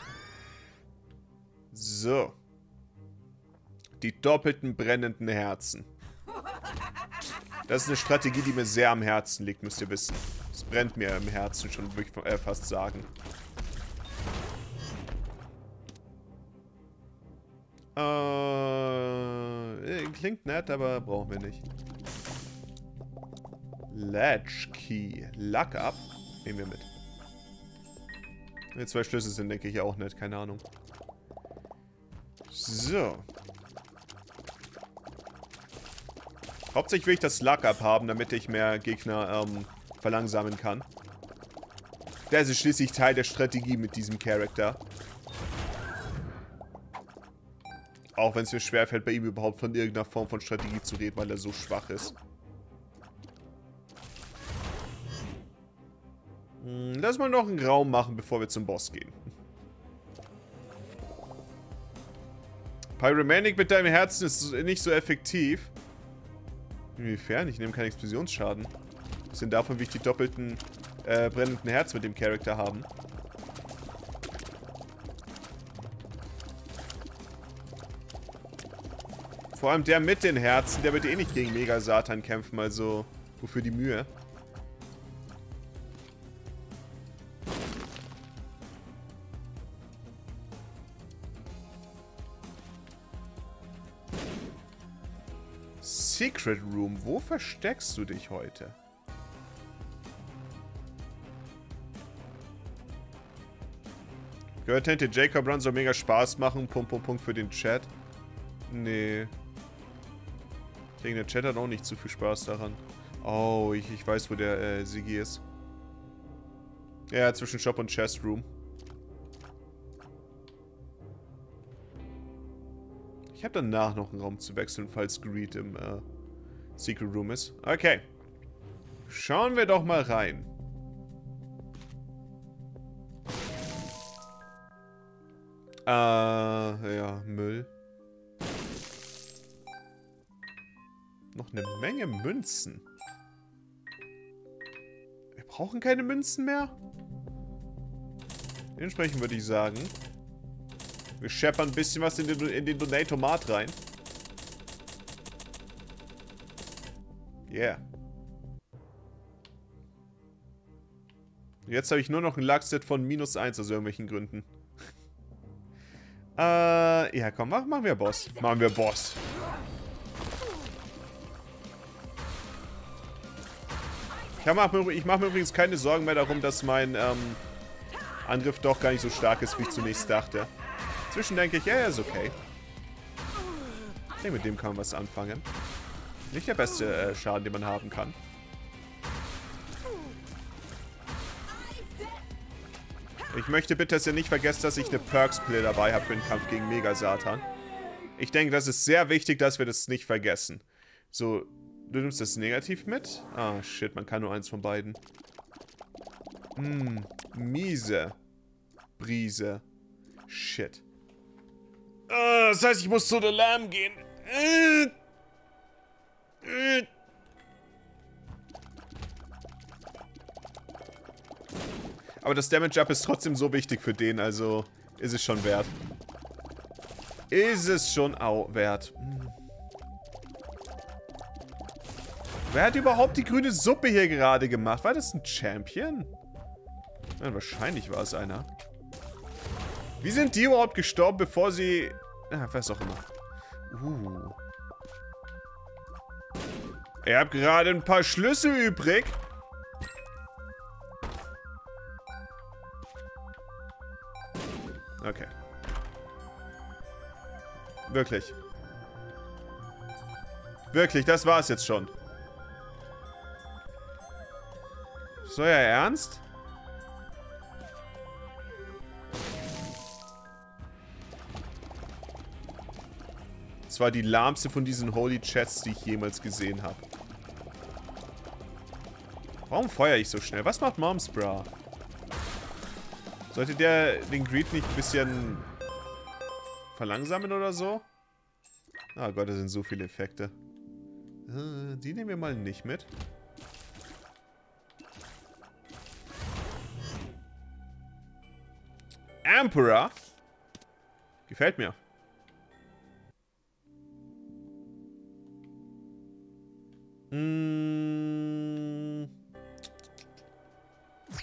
So. Die doppelten brennenden Herzen. Das ist eine Strategie, die mir sehr am Herzen liegt, müsst ihr wissen. Es brennt mir im Herzen schon, würde ich fast sagen. Klingt nett, aber brauchen wir nicht. Latchkey. Luck up. Nehmen wir mit. Die 2 Schlüssel sind, denke ich, auch nett. Keine Ahnung. So. Hauptsächlich will ich das Luck up haben, damit ich mehr Gegner verlangsamen kann. Das ist schließlich Teil der Strategie mit diesem Charakter. Auch wenn es mir schwerfällt, bei ihm überhaupt von irgendeiner Form von Strategie zu reden, weil er so schwach ist. Lass mal noch einen Raum machen, bevor wir zum Boss gehen. Pyromanic mit deinem Herzen ist nicht so effektiv. Inwiefern? Ich nehme keinen Explosionsschaden. Was denn davon, wie ich die doppelten brennenden Herzen mit dem Charakter haben? Vor allem der mit den Herzen, der wird eh nicht gegen Mega Satan kämpfen, also wofür die Mühe? Secret Room, wo versteckst du dich heute? Gehört hinter Jacob Run soll mega Spaß machen. Punkt für den Chat. Nee. Ich denke, der Chat hat auch nicht zu viel Spaß daran. Oh, ich weiß, wo der Sigi ist. Ja, zwischen Shop und Chest Room. Ich habe danach noch einen Raum zu wechseln, falls Greed im Secret Room ist. Okay. Schauen wir doch mal rein. Ja, Müll. Noch eine Menge Münzen. Wir brauchen keine Münzen mehr. Dementsprechend würde ich sagen, wir scheppern ein bisschen was in den Donatomat rein. Yeah. Jetzt habe ich nur noch ein Luck-Set von -1 aus irgendwelchen Gründen. Ja komm, machen wir Boss. Machen wir Boss. Ich mache mir übrigens keine Sorgen mehr darum, dass mein Angriff doch gar nicht so stark ist, wie ich zunächst dachte. Inzwischen denke ich, ja, ist okay. Ich denke, mit dem kann man was anfangen. Nicht der beste Schaden, den man haben kann. Ich möchte bitte, dass ihr nicht vergesst, dass ich eine Perks-Play dabei habe für den Kampf gegen Mega Satan. Ich denke, das ist sehr wichtig, dass wir das nicht vergessen. So, du nimmst das negativ mit? Ah, shit, man kann nur eins von beiden. Miese Brise. Shit. Das heißt, ich muss zu der Lamb gehen. Aber das Damage-Up ist trotzdem so wichtig für den, also ist es schon wert. Ist es schon wert. Wer hat überhaupt die grüne Suppe hier gerade gemacht? War das ein Champion? Ja, wahrscheinlich war es einer. Wie sind die überhaupt gestorben, bevor sie... was auch immer. Ich habe gerade ein paar Schlüssel übrig. Okay. Wirklich. Wirklich, das war's jetzt schon. Ist euer Ernst? Das war die lahmste von diesen Holy Chests, die ich jemals gesehen habe. Warum feuere ich so schnell? Was macht Mom's Bra? Sollte der den Greed nicht ein bisschen verlangsamen oder so? Oh Gott, da sind so viele Effekte. Die nehmen wir mal nicht mit. Emperor? Gefällt mir.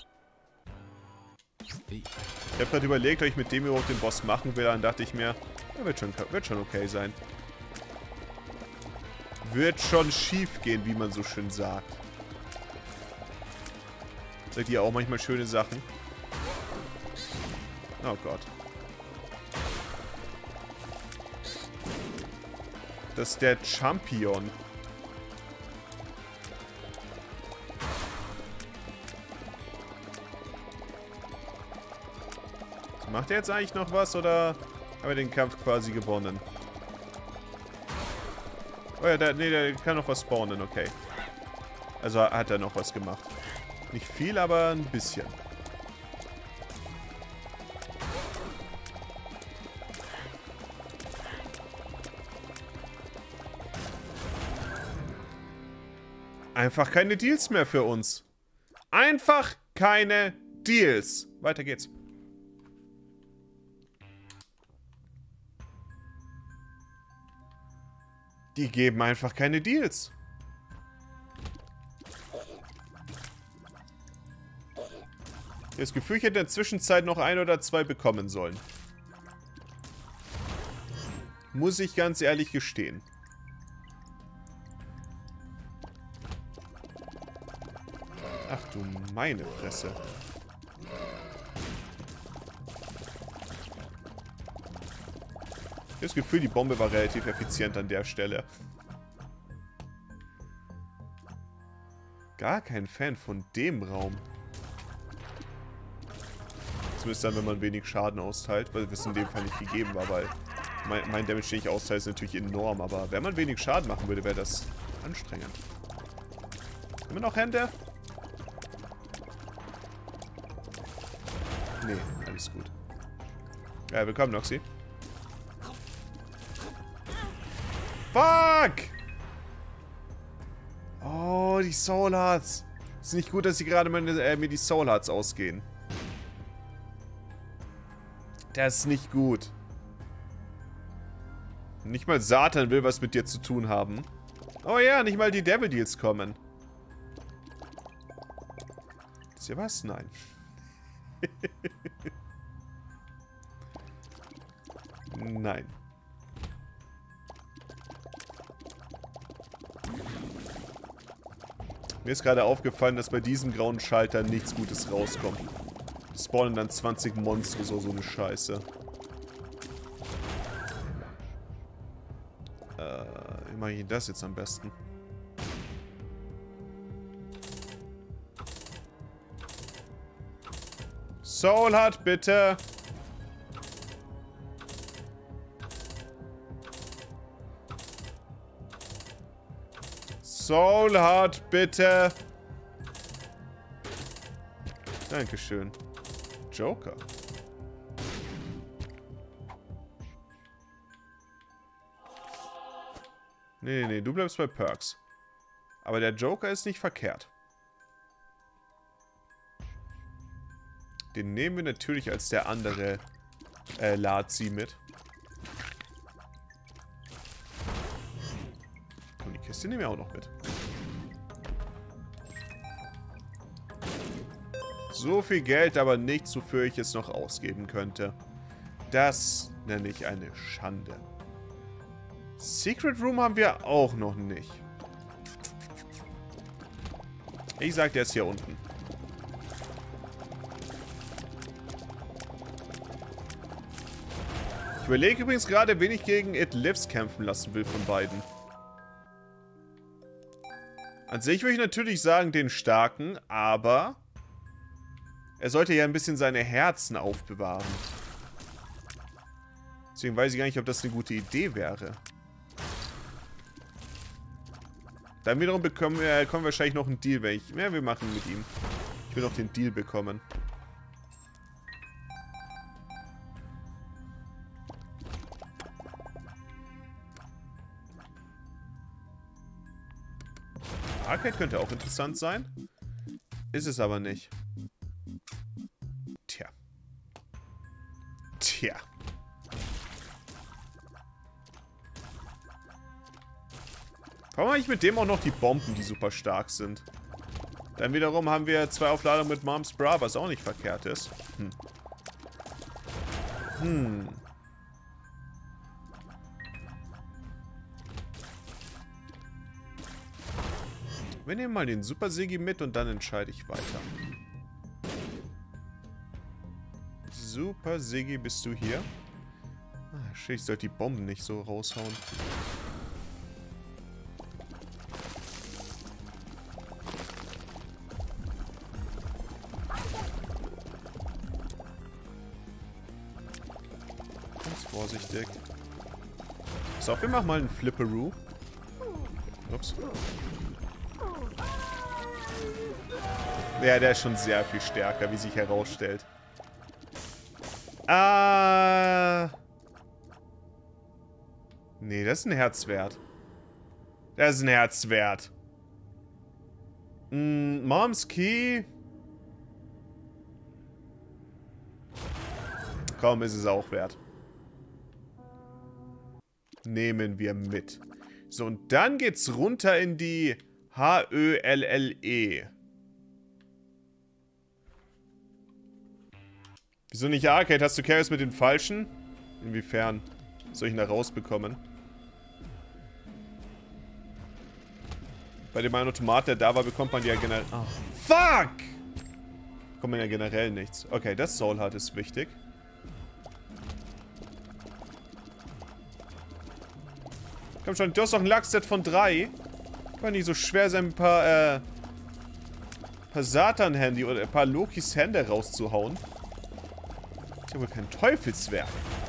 Ich habe gerade überlegt, ob ich mit dem überhaupt den Boss machen will. Dann dachte ich mir, Ja, wird schon okay sein. Wird schon schief gehen, wie man so schön sagt. Sagt ihr auch manchmal schöne Sachen? Oh Gott. Das ist der Champion. Macht er jetzt eigentlich noch was oder haben wir den Kampf quasi gewonnen? Oh ja, der kann noch was spawnen, okay. Also hat er noch was gemacht. Nicht viel, aber ein bisschen. Einfach keine Deals mehr für uns. Einfach keine Deals. Weiter geht's. Die geben einfach keine Deals. Das Gefühl, ich hätte in der Zwischenzeit noch 1 oder 2 bekommen sollen. Muss ich ganz ehrlich gestehen. Ach du meine Fresse. Ich habe das Gefühl, die Bombe war relativ effizient an der Stelle. Gar kein Fan von dem Raum. Zumindest dann, wenn man wenig Schaden austeilt, weil das in dem Fall nicht gegeben war, weil mein Damage, den ich austeile, ist natürlich enorm, aber wenn man wenig Schaden machen würde, wäre das anstrengend. Haben wir noch Hände? Nee, alles gut. Ja, willkommen, Noxy. Fuck! Oh, die Soul Hearts. Ist nicht gut, dass sie gerade mir die Soul Hearts ausgehen. Das ist nicht gut. Nicht mal Satan will was mit dir zu tun haben. Oh ja, nicht mal die Devil Deals kommen. Ist hier was? Nein. Nein. Mir ist gerade aufgefallen, dass bei diesem grauen Schalter nichts Gutes rauskommt. Spawnen dann 20 Monster, so eine Scheiße. Wie mache ich das jetzt am besten? Soul Heart, bitte! Soul Heart, bitte! Dankeschön. Joker. Nee, du bleibst bei Perks. Aber der Joker ist nicht verkehrt. Den nehmen wir natürlich als der andere Lazi mit. Und die Kiste nehmen wir auch noch mit. So viel Geld, aber nichts, wofür ich es noch ausgeben könnte. Das nenne ich eine Schande. Secret Room haben wir auch noch nicht. Ich sag, der ist hier unten. Ich überlege übrigens gerade, wen ich gegen It Lives kämpfen lassen will von beiden. An sich würde ich natürlich sagen, den Starken, aber er sollte ja ein bisschen seine Herzen aufbewahren. Deswegen weiß ich gar nicht, ob das eine gute Idee wäre. Dann wiederum bekommen wir wahrscheinlich noch einen Deal, wenn ich... Ja, wir machen mit ihm. Ich will noch den Deal bekommen. Arcade könnte auch interessant sein. Ist es aber nicht. Tja. Warum habe ich mit dem auch noch die Bomben, die super stark sind? Dann wiederum haben wir 2 Aufladungen mit Mom's Bra, was auch nicht verkehrt ist. Wir nehmen mal den Super Siggi mit und dann entscheide ich weiter. Super Siggi, bist du hier? Ah, shit, ich sollte die Bomben nicht so raushauen. Ganz vorsichtig. So, wir machen mal einen Flipperoo. Ups. Ja, der ist schon sehr viel stärker, wie sich herausstellt. Nee, das ist ein Herz wert. Das ist ein Herz wert. Mom's Key. Kaum ist es auch wert. Nehmen wir mit. So, und dann geht's runter in die HÖLLE. Wieso nicht Arcade? Hast du Chaos mit den Falschen? Inwiefern soll ich ihn da rausbekommen? Bei dem einen Automat, der da war, bekommt man ja generell... Oh, fuck! Bekommt man ja generell nichts. Okay, das Soul Heart ist wichtig. Komm schon, du hast doch ein Lachset von 3. Kann nicht so schwer sein, ein paar Satan-Handy oder ein paar Lokis Hände rauszuhauen. Ist ja wohl kein Teufelswerk.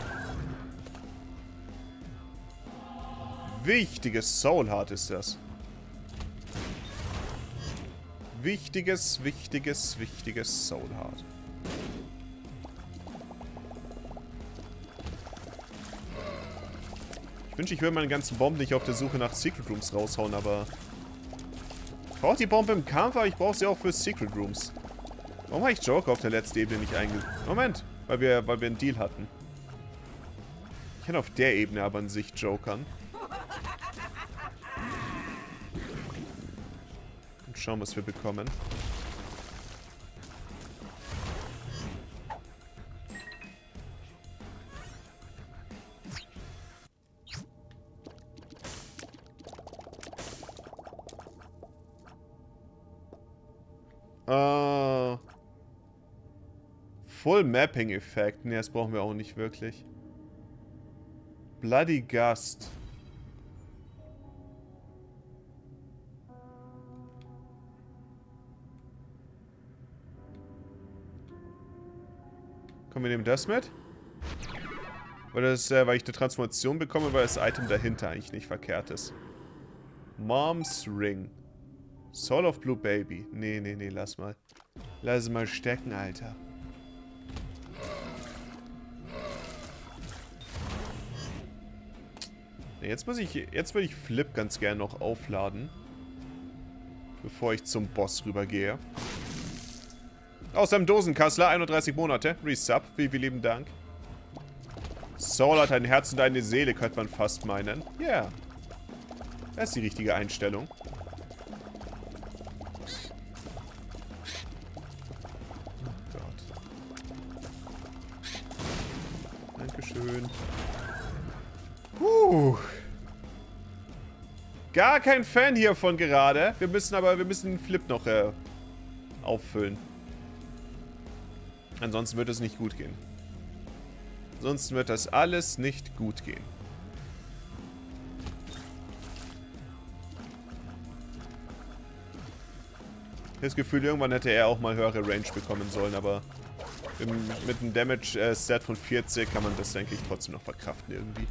Wichtiges Soul Heart ist das. Wichtiges Soul Heart. Ich wünsche, ich würde meine ganzen Bomben nicht auf der Suche nach Secret Rooms raushauen, aber... Ich brauche die Bombe im Kampf, aber ich brauche sie auch für Secret Rooms. Warum habe ich Joker auf der letzten Ebene nicht Moment, weil wir einen Deal hatten. Ich kann auf der Ebene aber an sich jokern. Und schauen, was wir bekommen. Full Mapping Effekt. Ne, das brauchen wir auch nicht wirklich. Bloody Gust. Komm, wir nehmen das mit. Weil ich eine Transformation bekomme, weil das Item dahinter eigentlich nicht verkehrt ist. Mom's Ring. Soul of Blue Baby. Nee, lass mal. Lass es mal stecken, Alter. Jetzt würde ich Flip ganz gerne noch aufladen. Bevor ich zum Boss rübergehe. Aus dem Dosenkassler, 31 Monate. Resub, vielen lieben Dank. Soul hat ein Herz und eine Seele, könnte man fast meinen. Ja. Yeah. Das ist die richtige Einstellung. Oh Gott. Dankeschön. Gar kein Fan hiervon gerade. Wir müssen den Flip noch auffüllen. Ansonsten wird es nicht gut gehen. Ansonsten wird das alles nicht gut gehen. Ich habe das Gefühl, irgendwann hätte er auch mal höhere Range bekommen sollen, aber mit einem Damage-Set von 40 kann man das, denke ich, trotzdem noch verkraften irgendwie.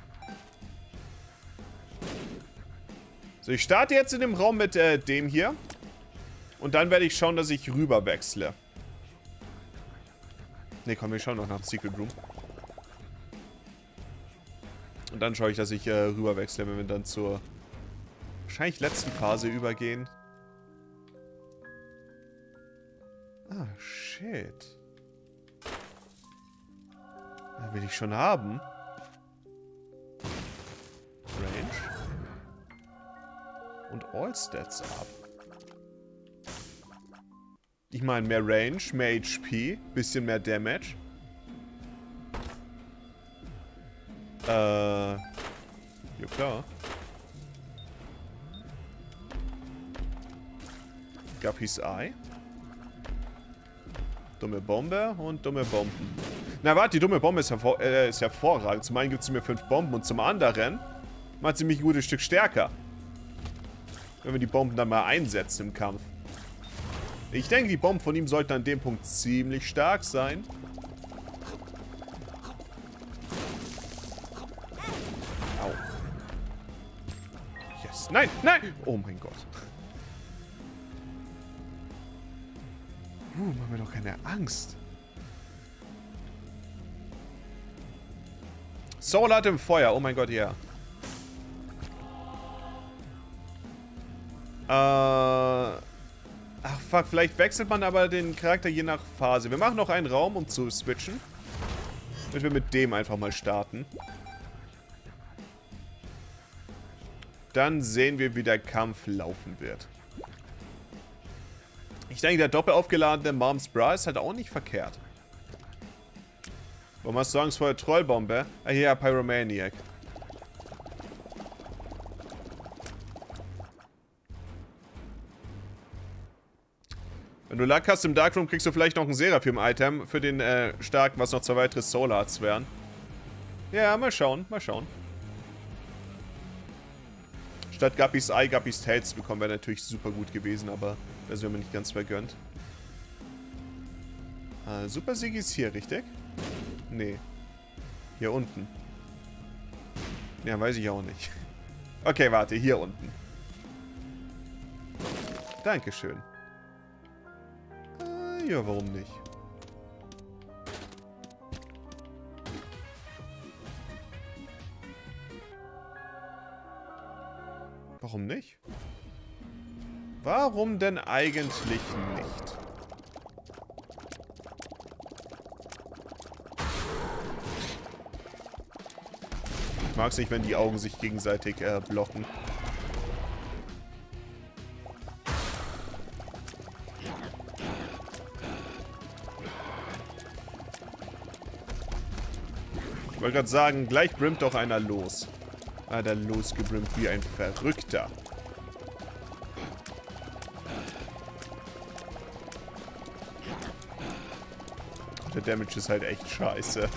So, ich starte jetzt in dem Raum mit dem hier. Und dann werde ich schauen, dass ich rüber wechsle. Ne, komm, wir schauen noch nach dem Secret Room. Und dann schaue ich, dass ich rüber wechsle, wenn wir dann zur wahrscheinlich letzten Phase übergehen. Ah, shit. Da will ich schon haben. Range. Und All Stats ab. Ich meine, mehr Range, mehr HP, bisschen mehr Damage. Ja klar. Guppys Eye. Dumme Bombe und dumme Bomben. Na warte, die dumme Bombe ist, ist hervorragend. Zum einen gibt sie mir 5 Bomben und zum anderen macht sie mich ein gutes Stück stärker. Wenn wir die Bomben dann mal einsetzen im Kampf. Ich denke, die Bomben von ihm sollten an dem Punkt ziemlich stark sein. Au. Yes. Nein, nein! Oh mein Gott. Mach mir doch keine Angst. Soul hat im Feuer. Oh mein Gott, ja. Ach fuck, vielleicht wechselt man aber den Charakter je nach Phase. Wir machen noch einen Raum, um zu switchen. Damit wir mit dem einfach mal starten. Dann sehen wir, wie der Kampf laufen wird. Ich denke, der doppelt aufgeladene Mom's Bra ist halt auch nicht verkehrt. Warum hast du Angst vor der Trollbombe? Ah, hier, Pyromaniac. Wenn du Luck hast im Darkroom, kriegst du vielleicht noch ein Seraphim-Item für den starken, was noch 2 weitere Soul Hearts wären. Ja, mal schauen, mal schauen. Statt Guppys Eye, Guppys Tails bekommen wäre natürlich super gut gewesen, aber das wäre mir nicht ganz vergönnt. Super Sigi ist hier, richtig? Nee. Hier unten. Ja, weiß ich auch nicht. Okay, warte, hier unten. Dankeschön. Ja, warum nicht? Warum nicht? Warum denn eigentlich nicht? Ich mag es nicht, wenn die Augen sich gegenseitig blocken. Ich wollte gerade sagen, gleich brimmt doch einer los. Ah, der losgebrimmt wie ein Verrückter. Der Damage ist halt echt scheiße.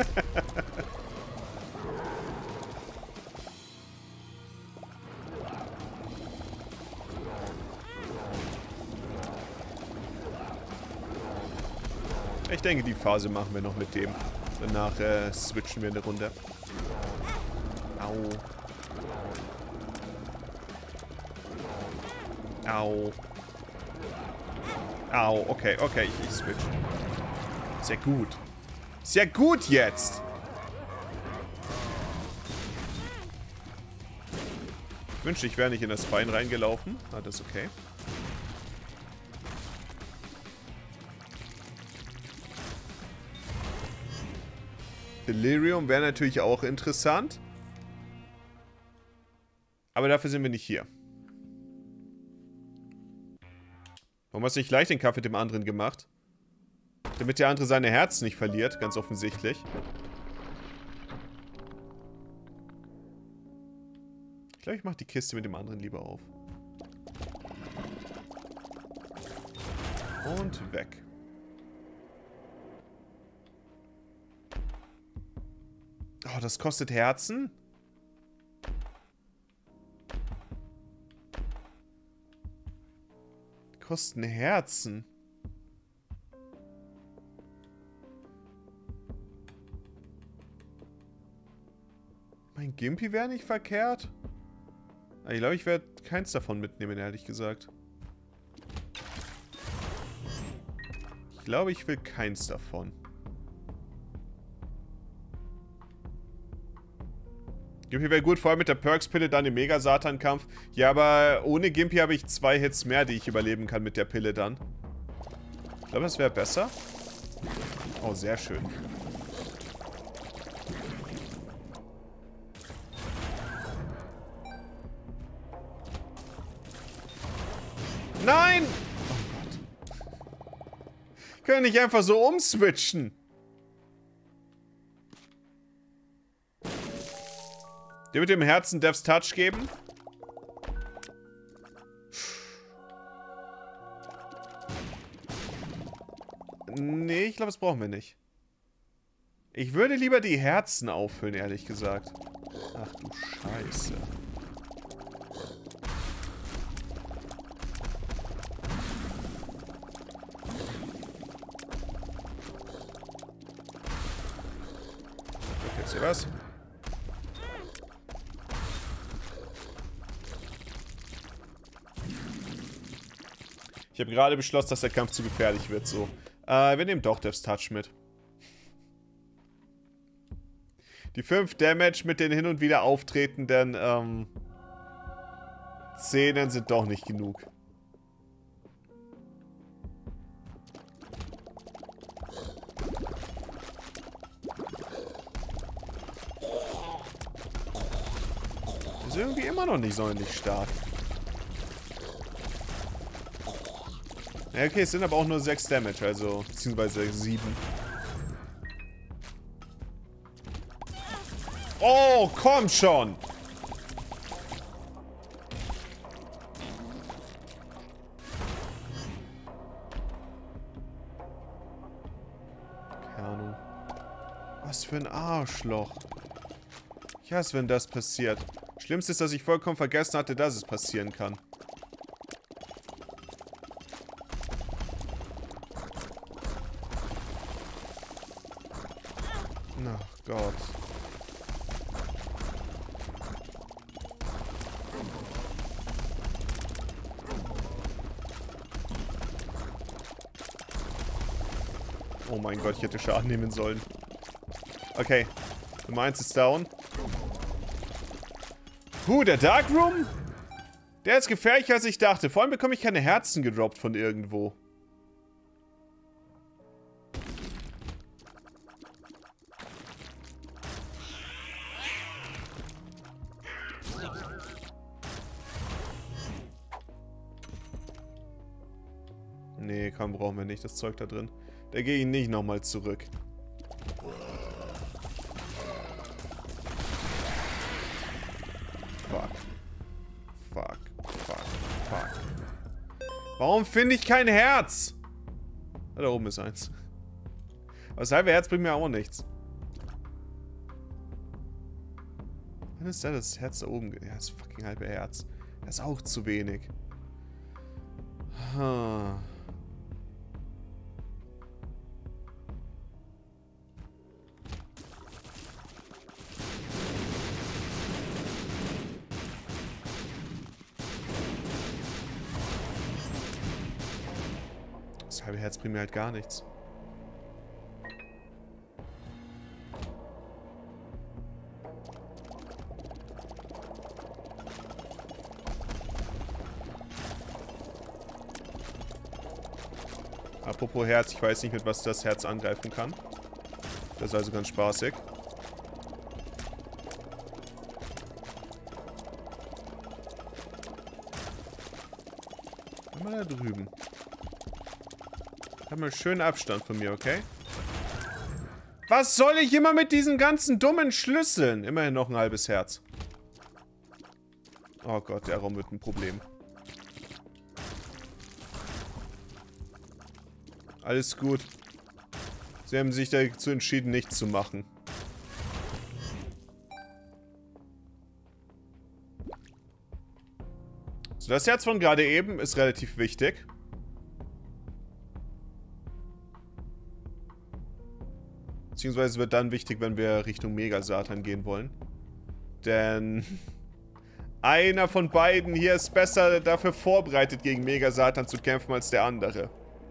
Ich denke, die Phase machen wir noch mit dem. Danach switchen wir eine Runde. Au. Au. Au, okay, okay, ich switch. Sehr gut. Sehr gut jetzt! Ich wünschte, ich wäre nicht in das Bein reingelaufen. Ah, das ist okay. Delirium wäre natürlich auch interessant. Aber dafür sind wir nicht hier. Warum hast du nicht gleich den Kampf mit dem anderen gemacht? Damit der andere seine Herzen nicht verliert, ganz offensichtlich. Ich glaube, ich mache die Kiste mit dem anderen lieber auf. Und weg. Oh, das kostet Herzen? Kosten Herzen. Mein Gimpy wäre nicht verkehrt. Ich glaube, ich werde keins davon mitnehmen, ehrlich gesagt. Ich glaube, ich will keins davon. Gimpy wäre gut, vor allem mit der Perks-Pille dann im Mega-Satan-Kampf. Ja, aber ohne Gimpy habe ich 2 Hits mehr, die ich überleben kann mit der Pille dann. Ich glaube, das wäre besser. Oh, sehr schön. Nein! Oh Gott. Ich kann nicht einfach so umswitchen. Der mit dem Herzen Death's Touch geben. Nee, ich glaube, das brauchen wir nicht. Ich würde lieber die Herzen auffüllen, ehrlich gesagt. Ach du Scheiße. Okay, jetzt hier was. Ich habe gerade beschlossen, dass der Kampf zu gefährlich wird, so. Wir nehmen doch Devs Touch mit. Die 5 Damage mit den hin und wieder auftretenden, Szenen sind doch nicht genug. Ist irgendwie immer noch nicht sonderlich stark. Ja, okay, es sind aber auch nur 6 Damage, also, beziehungsweise 7. Oh, komm schon! Keine Ahnung. Was für ein Arschloch. Ich hasse, wenn das passiert. Schlimmste ist, dass ich vollkommen vergessen hatte, dass es passieren kann. Ach Gott. Oh mein Gott, ich hätte Schaden nehmen sollen. Okay. Nummer 1 ist down. Der Darkroom? Der ist gefährlicher, als ich dachte. Vor allem bekomme ich keine Herzen gedroppt von irgendwo. Nee, komm, brauchen wir nicht, das Zeug da drin. Da gehe ich nicht nochmal zurück. Fuck. Fuck. Fuck. Fuck. Warum finde ich kein Herz? Da oben ist eins. Aber das halbe Herz bringt mir auch nichts. Wann ist da das Herz da oben? Ja, das fucking halbe Herz. Das ist auch zu wenig. Hm. Das halbe Herz bringt mir halt gar nichts. Apropos Herz, ich weiß nicht, mit was das Herz angreifen kann. Das ist also ganz spaßig. Mal da drüben. Hab mal schönen Abstand von mir, okay? Was soll ich immer mit diesen ganzen dummen Schlüsseln? Immerhin noch ein halbes Herz. Oh Gott, der Raum wird ein Problem. Alles gut. Sie haben sich dazu entschieden, nichts zu machen. So, das Herz von gerade eben ist relativ wichtig. Beziehungsweise wird dann wichtig, wenn wir Richtung Mega-Satan gehen wollen. Denn einer von beiden hier ist besser dafür vorbereitet, gegen Mega-Satan zu kämpfen als der andere.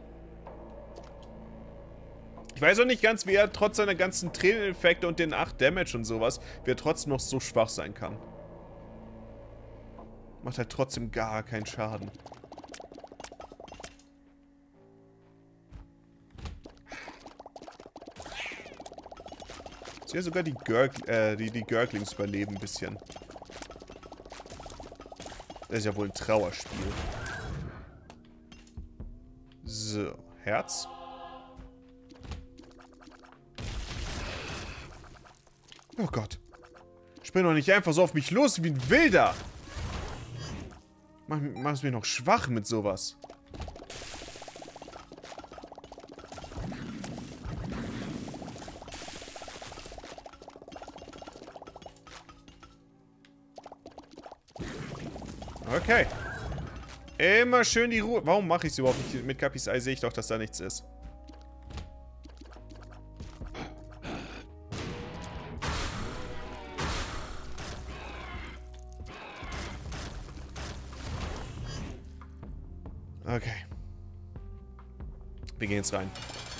Ich weiß auch nicht ganz, wie er trotz seiner ganzen Träneneffekte und den 8 Damage und sowas, wie er trotzdem noch so schwach sein kann. Macht halt trotzdem gar keinen Schaden. Ja, sogar die Gurglings überleben ein bisschen. Das ist ja wohl ein Trauerspiel. So, Herz. Oh Gott. Spring doch nicht einfach so auf mich los wie ein Wilder. Mach es mir noch schwach mit sowas. Okay. Immer schön die Ruhe. Warum mache ich es überhaupt nicht? Mit Capis Ei sehe ich doch, dass da nichts ist. Okay. Wir gehen jetzt rein.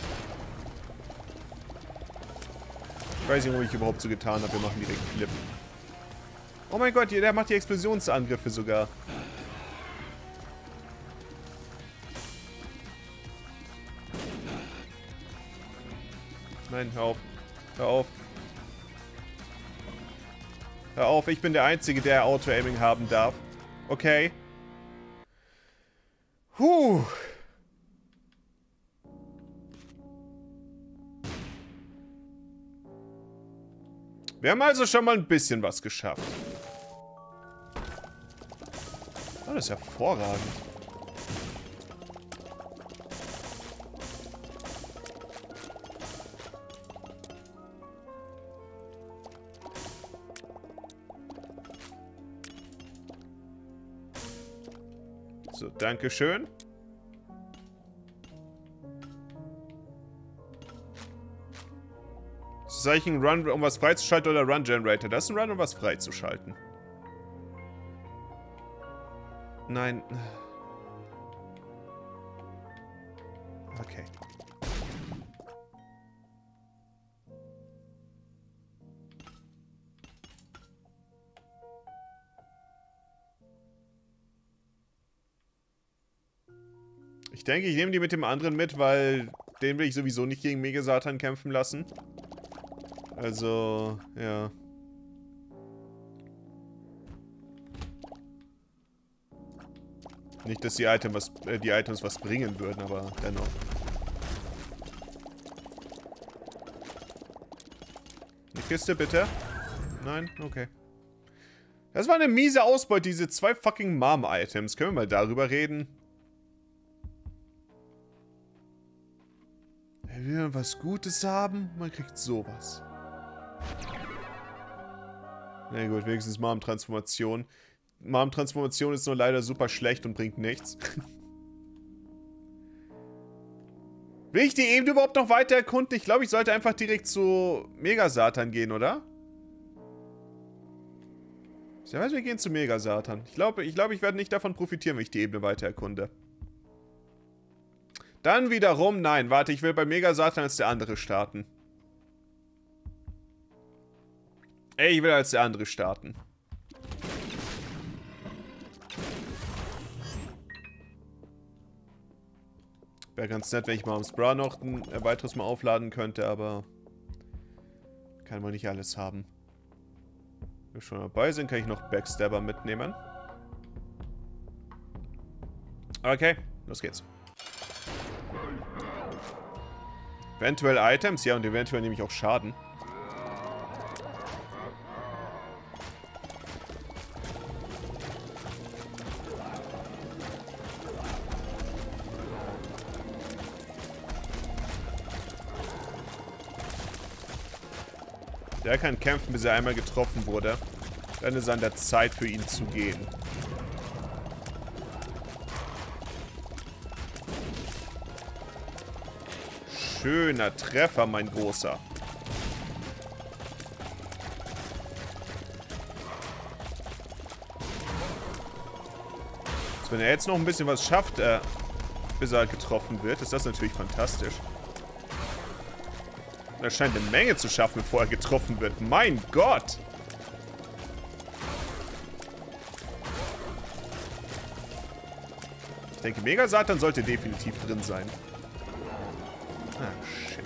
Ich weiß nicht, wo ich überhaupt so getan habe. Wir machen direkt Flip. Oh mein Gott, der macht die Explosionsangriffe sogar. Nein, hör auf. Hör auf. Hör auf, ich bin der Einzige, der Auto-Aiming haben darf. Okay. Huh. Wir haben also schon mal ein bisschen was geschafft. Oh, das ist hervorragend. So, dankeschön. Ist das eigentlich ein Run, um was freizuschalten, oder Run Generator? Das ist ein Run, um was freizuschalten. Nein. Okay. Ich denke, ich nehme die mit dem anderen mit, weil den will ich sowieso nicht gegen Mega-Satan kämpfen lassen. Also, ja. Nicht, dass die Items was bringen würden, aber dennoch. Eine Kiste, bitte. Nein? Okay. Das war eine miese Ausbeute, diese 2 fucking Mom-Items. Können wir mal darüber reden? Er will was Gutes haben, man kriegt sowas. Na gut, wenigstens Mom-Transformation. Mom-Transformation ist nur leider super schlecht und bringt nichts. Will ich die eben überhaupt noch weiter erkunden? Ich glaube, ich sollte einfach direkt zu Mega-Satan gehen, oder? Ich weiß, wir gehen zu Mega-Satan. Ich glaube, ich werde nicht davon profitieren, wenn ich die Ebene weiter erkunde. Dann wiederum, nein, warte, ich will bei Mega-Satan als der andere starten. Ey, ich will als der andere starten. Wäre ganz nett, wenn ich mal am Bra noch ein weiteres Mal aufladen könnte, aber kann man nicht alles haben. Wenn wir schon dabei sind, kann ich noch Backstabber mitnehmen. Okay, los geht's. Eventuell Items, ja, und eventuell nehme ich auch Schaden. Der kann kämpfen, bis er einmal getroffen wurde. Dann ist es an der Zeit für ihn zu gehen. Schöner Treffer, mein Großer. Also wenn er jetzt noch ein bisschen was schafft, bis er getroffen wird, ist das natürlich fantastisch. Er scheint eine Menge zu schaffen, bevor er getroffen wird. Mein Gott! Ich denke, Mega-Satan sollte definitiv drin sein. Ah, shit.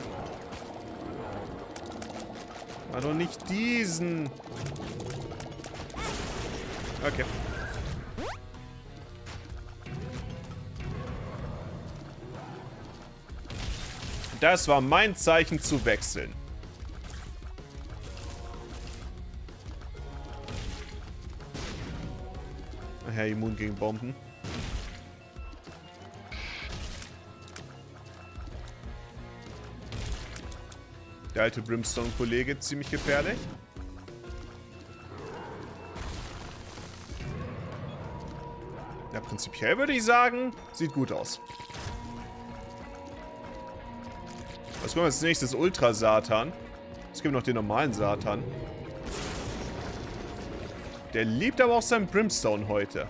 War doch nicht diesen. Okay. Das war mein Zeichen zu wechseln. Ach ja, immun gegen Bomben. Der alte Brimstone-Kollege, ziemlich gefährlich. Ja, prinzipiell würde ich sagen, sieht gut aus. Was kommt als nächstes? Ultra-Satan. Es gibt noch den normalen Satan. Der liebt aber auch seinen Brimstone heute.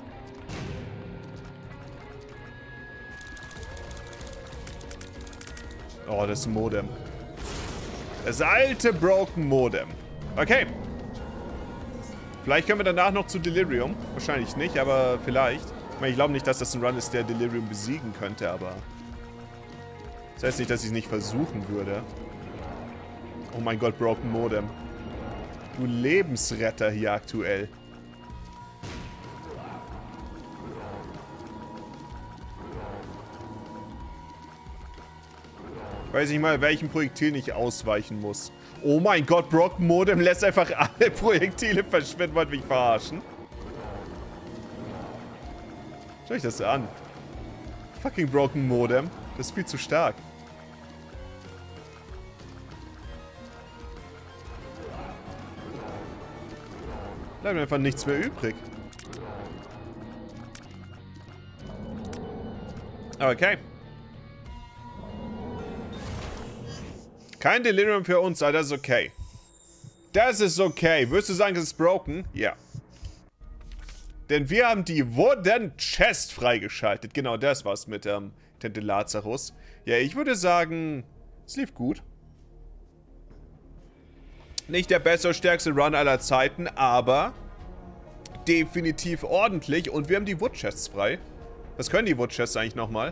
Oh, das ist ein Modem. Das alte Broken Modem. Okay. Vielleicht können wir danach noch zu Delirium. Wahrscheinlich nicht, aber vielleicht. Ich glaube nicht, dass das ein Run ist, der Delirium besiegen könnte, aber... Das heißt nicht, dass ich es nicht versuchen würde. Oh mein Gott, Broken Modem. Du Lebensretter hier aktuell. Ich weiß nicht mal, welchem Projektil ich ausweichen muss. Oh mein Gott, Broken Modem lässt einfach alle Projektile verschwinden. Wollt mich verarschen? Schau ich das an. Fucking Broken Modem. Das ist viel zu stark. Bleibt einfach nichts mehr übrig. Okay. Kein Delirium für uns, aber das ist okay. Das ist okay. Würdest du sagen, das ist broken? Ja. Denn wir haben die Wooden Chest freigeschaltet. Genau das war's mit Tente Lazarus. Ja, ich würde sagen, es lief gut. Nicht der beste, stärkste Run aller Zeiten, aber definitiv ordentlich. Und wir haben die Wood Chests frei. Was können die Wood Chests eigentlich nochmal?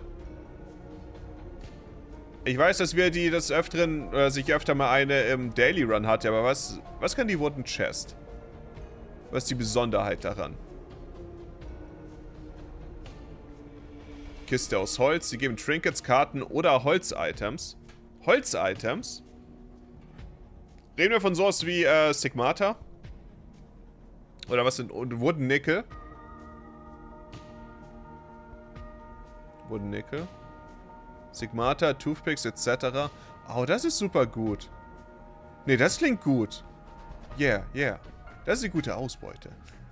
Ich weiß, dass wir die des Öfteren, oder dass ich öfter mal eine im Daily Run hatte, aber was kann die Wooden Chest? Was ist die Besonderheit daran? Kiste aus Holz. Sie geben Trinkets, Karten oder Holz-Items. Holz-Items? Reden wir von sowas wie Stigmata? Oder was sind Wooden Nickel? Wooden Nickel. Stigmata, Toothpicks etc. Oh, das ist super gut. Ne, das klingt gut. Yeah, yeah. Das ist eine gute Ausbeute.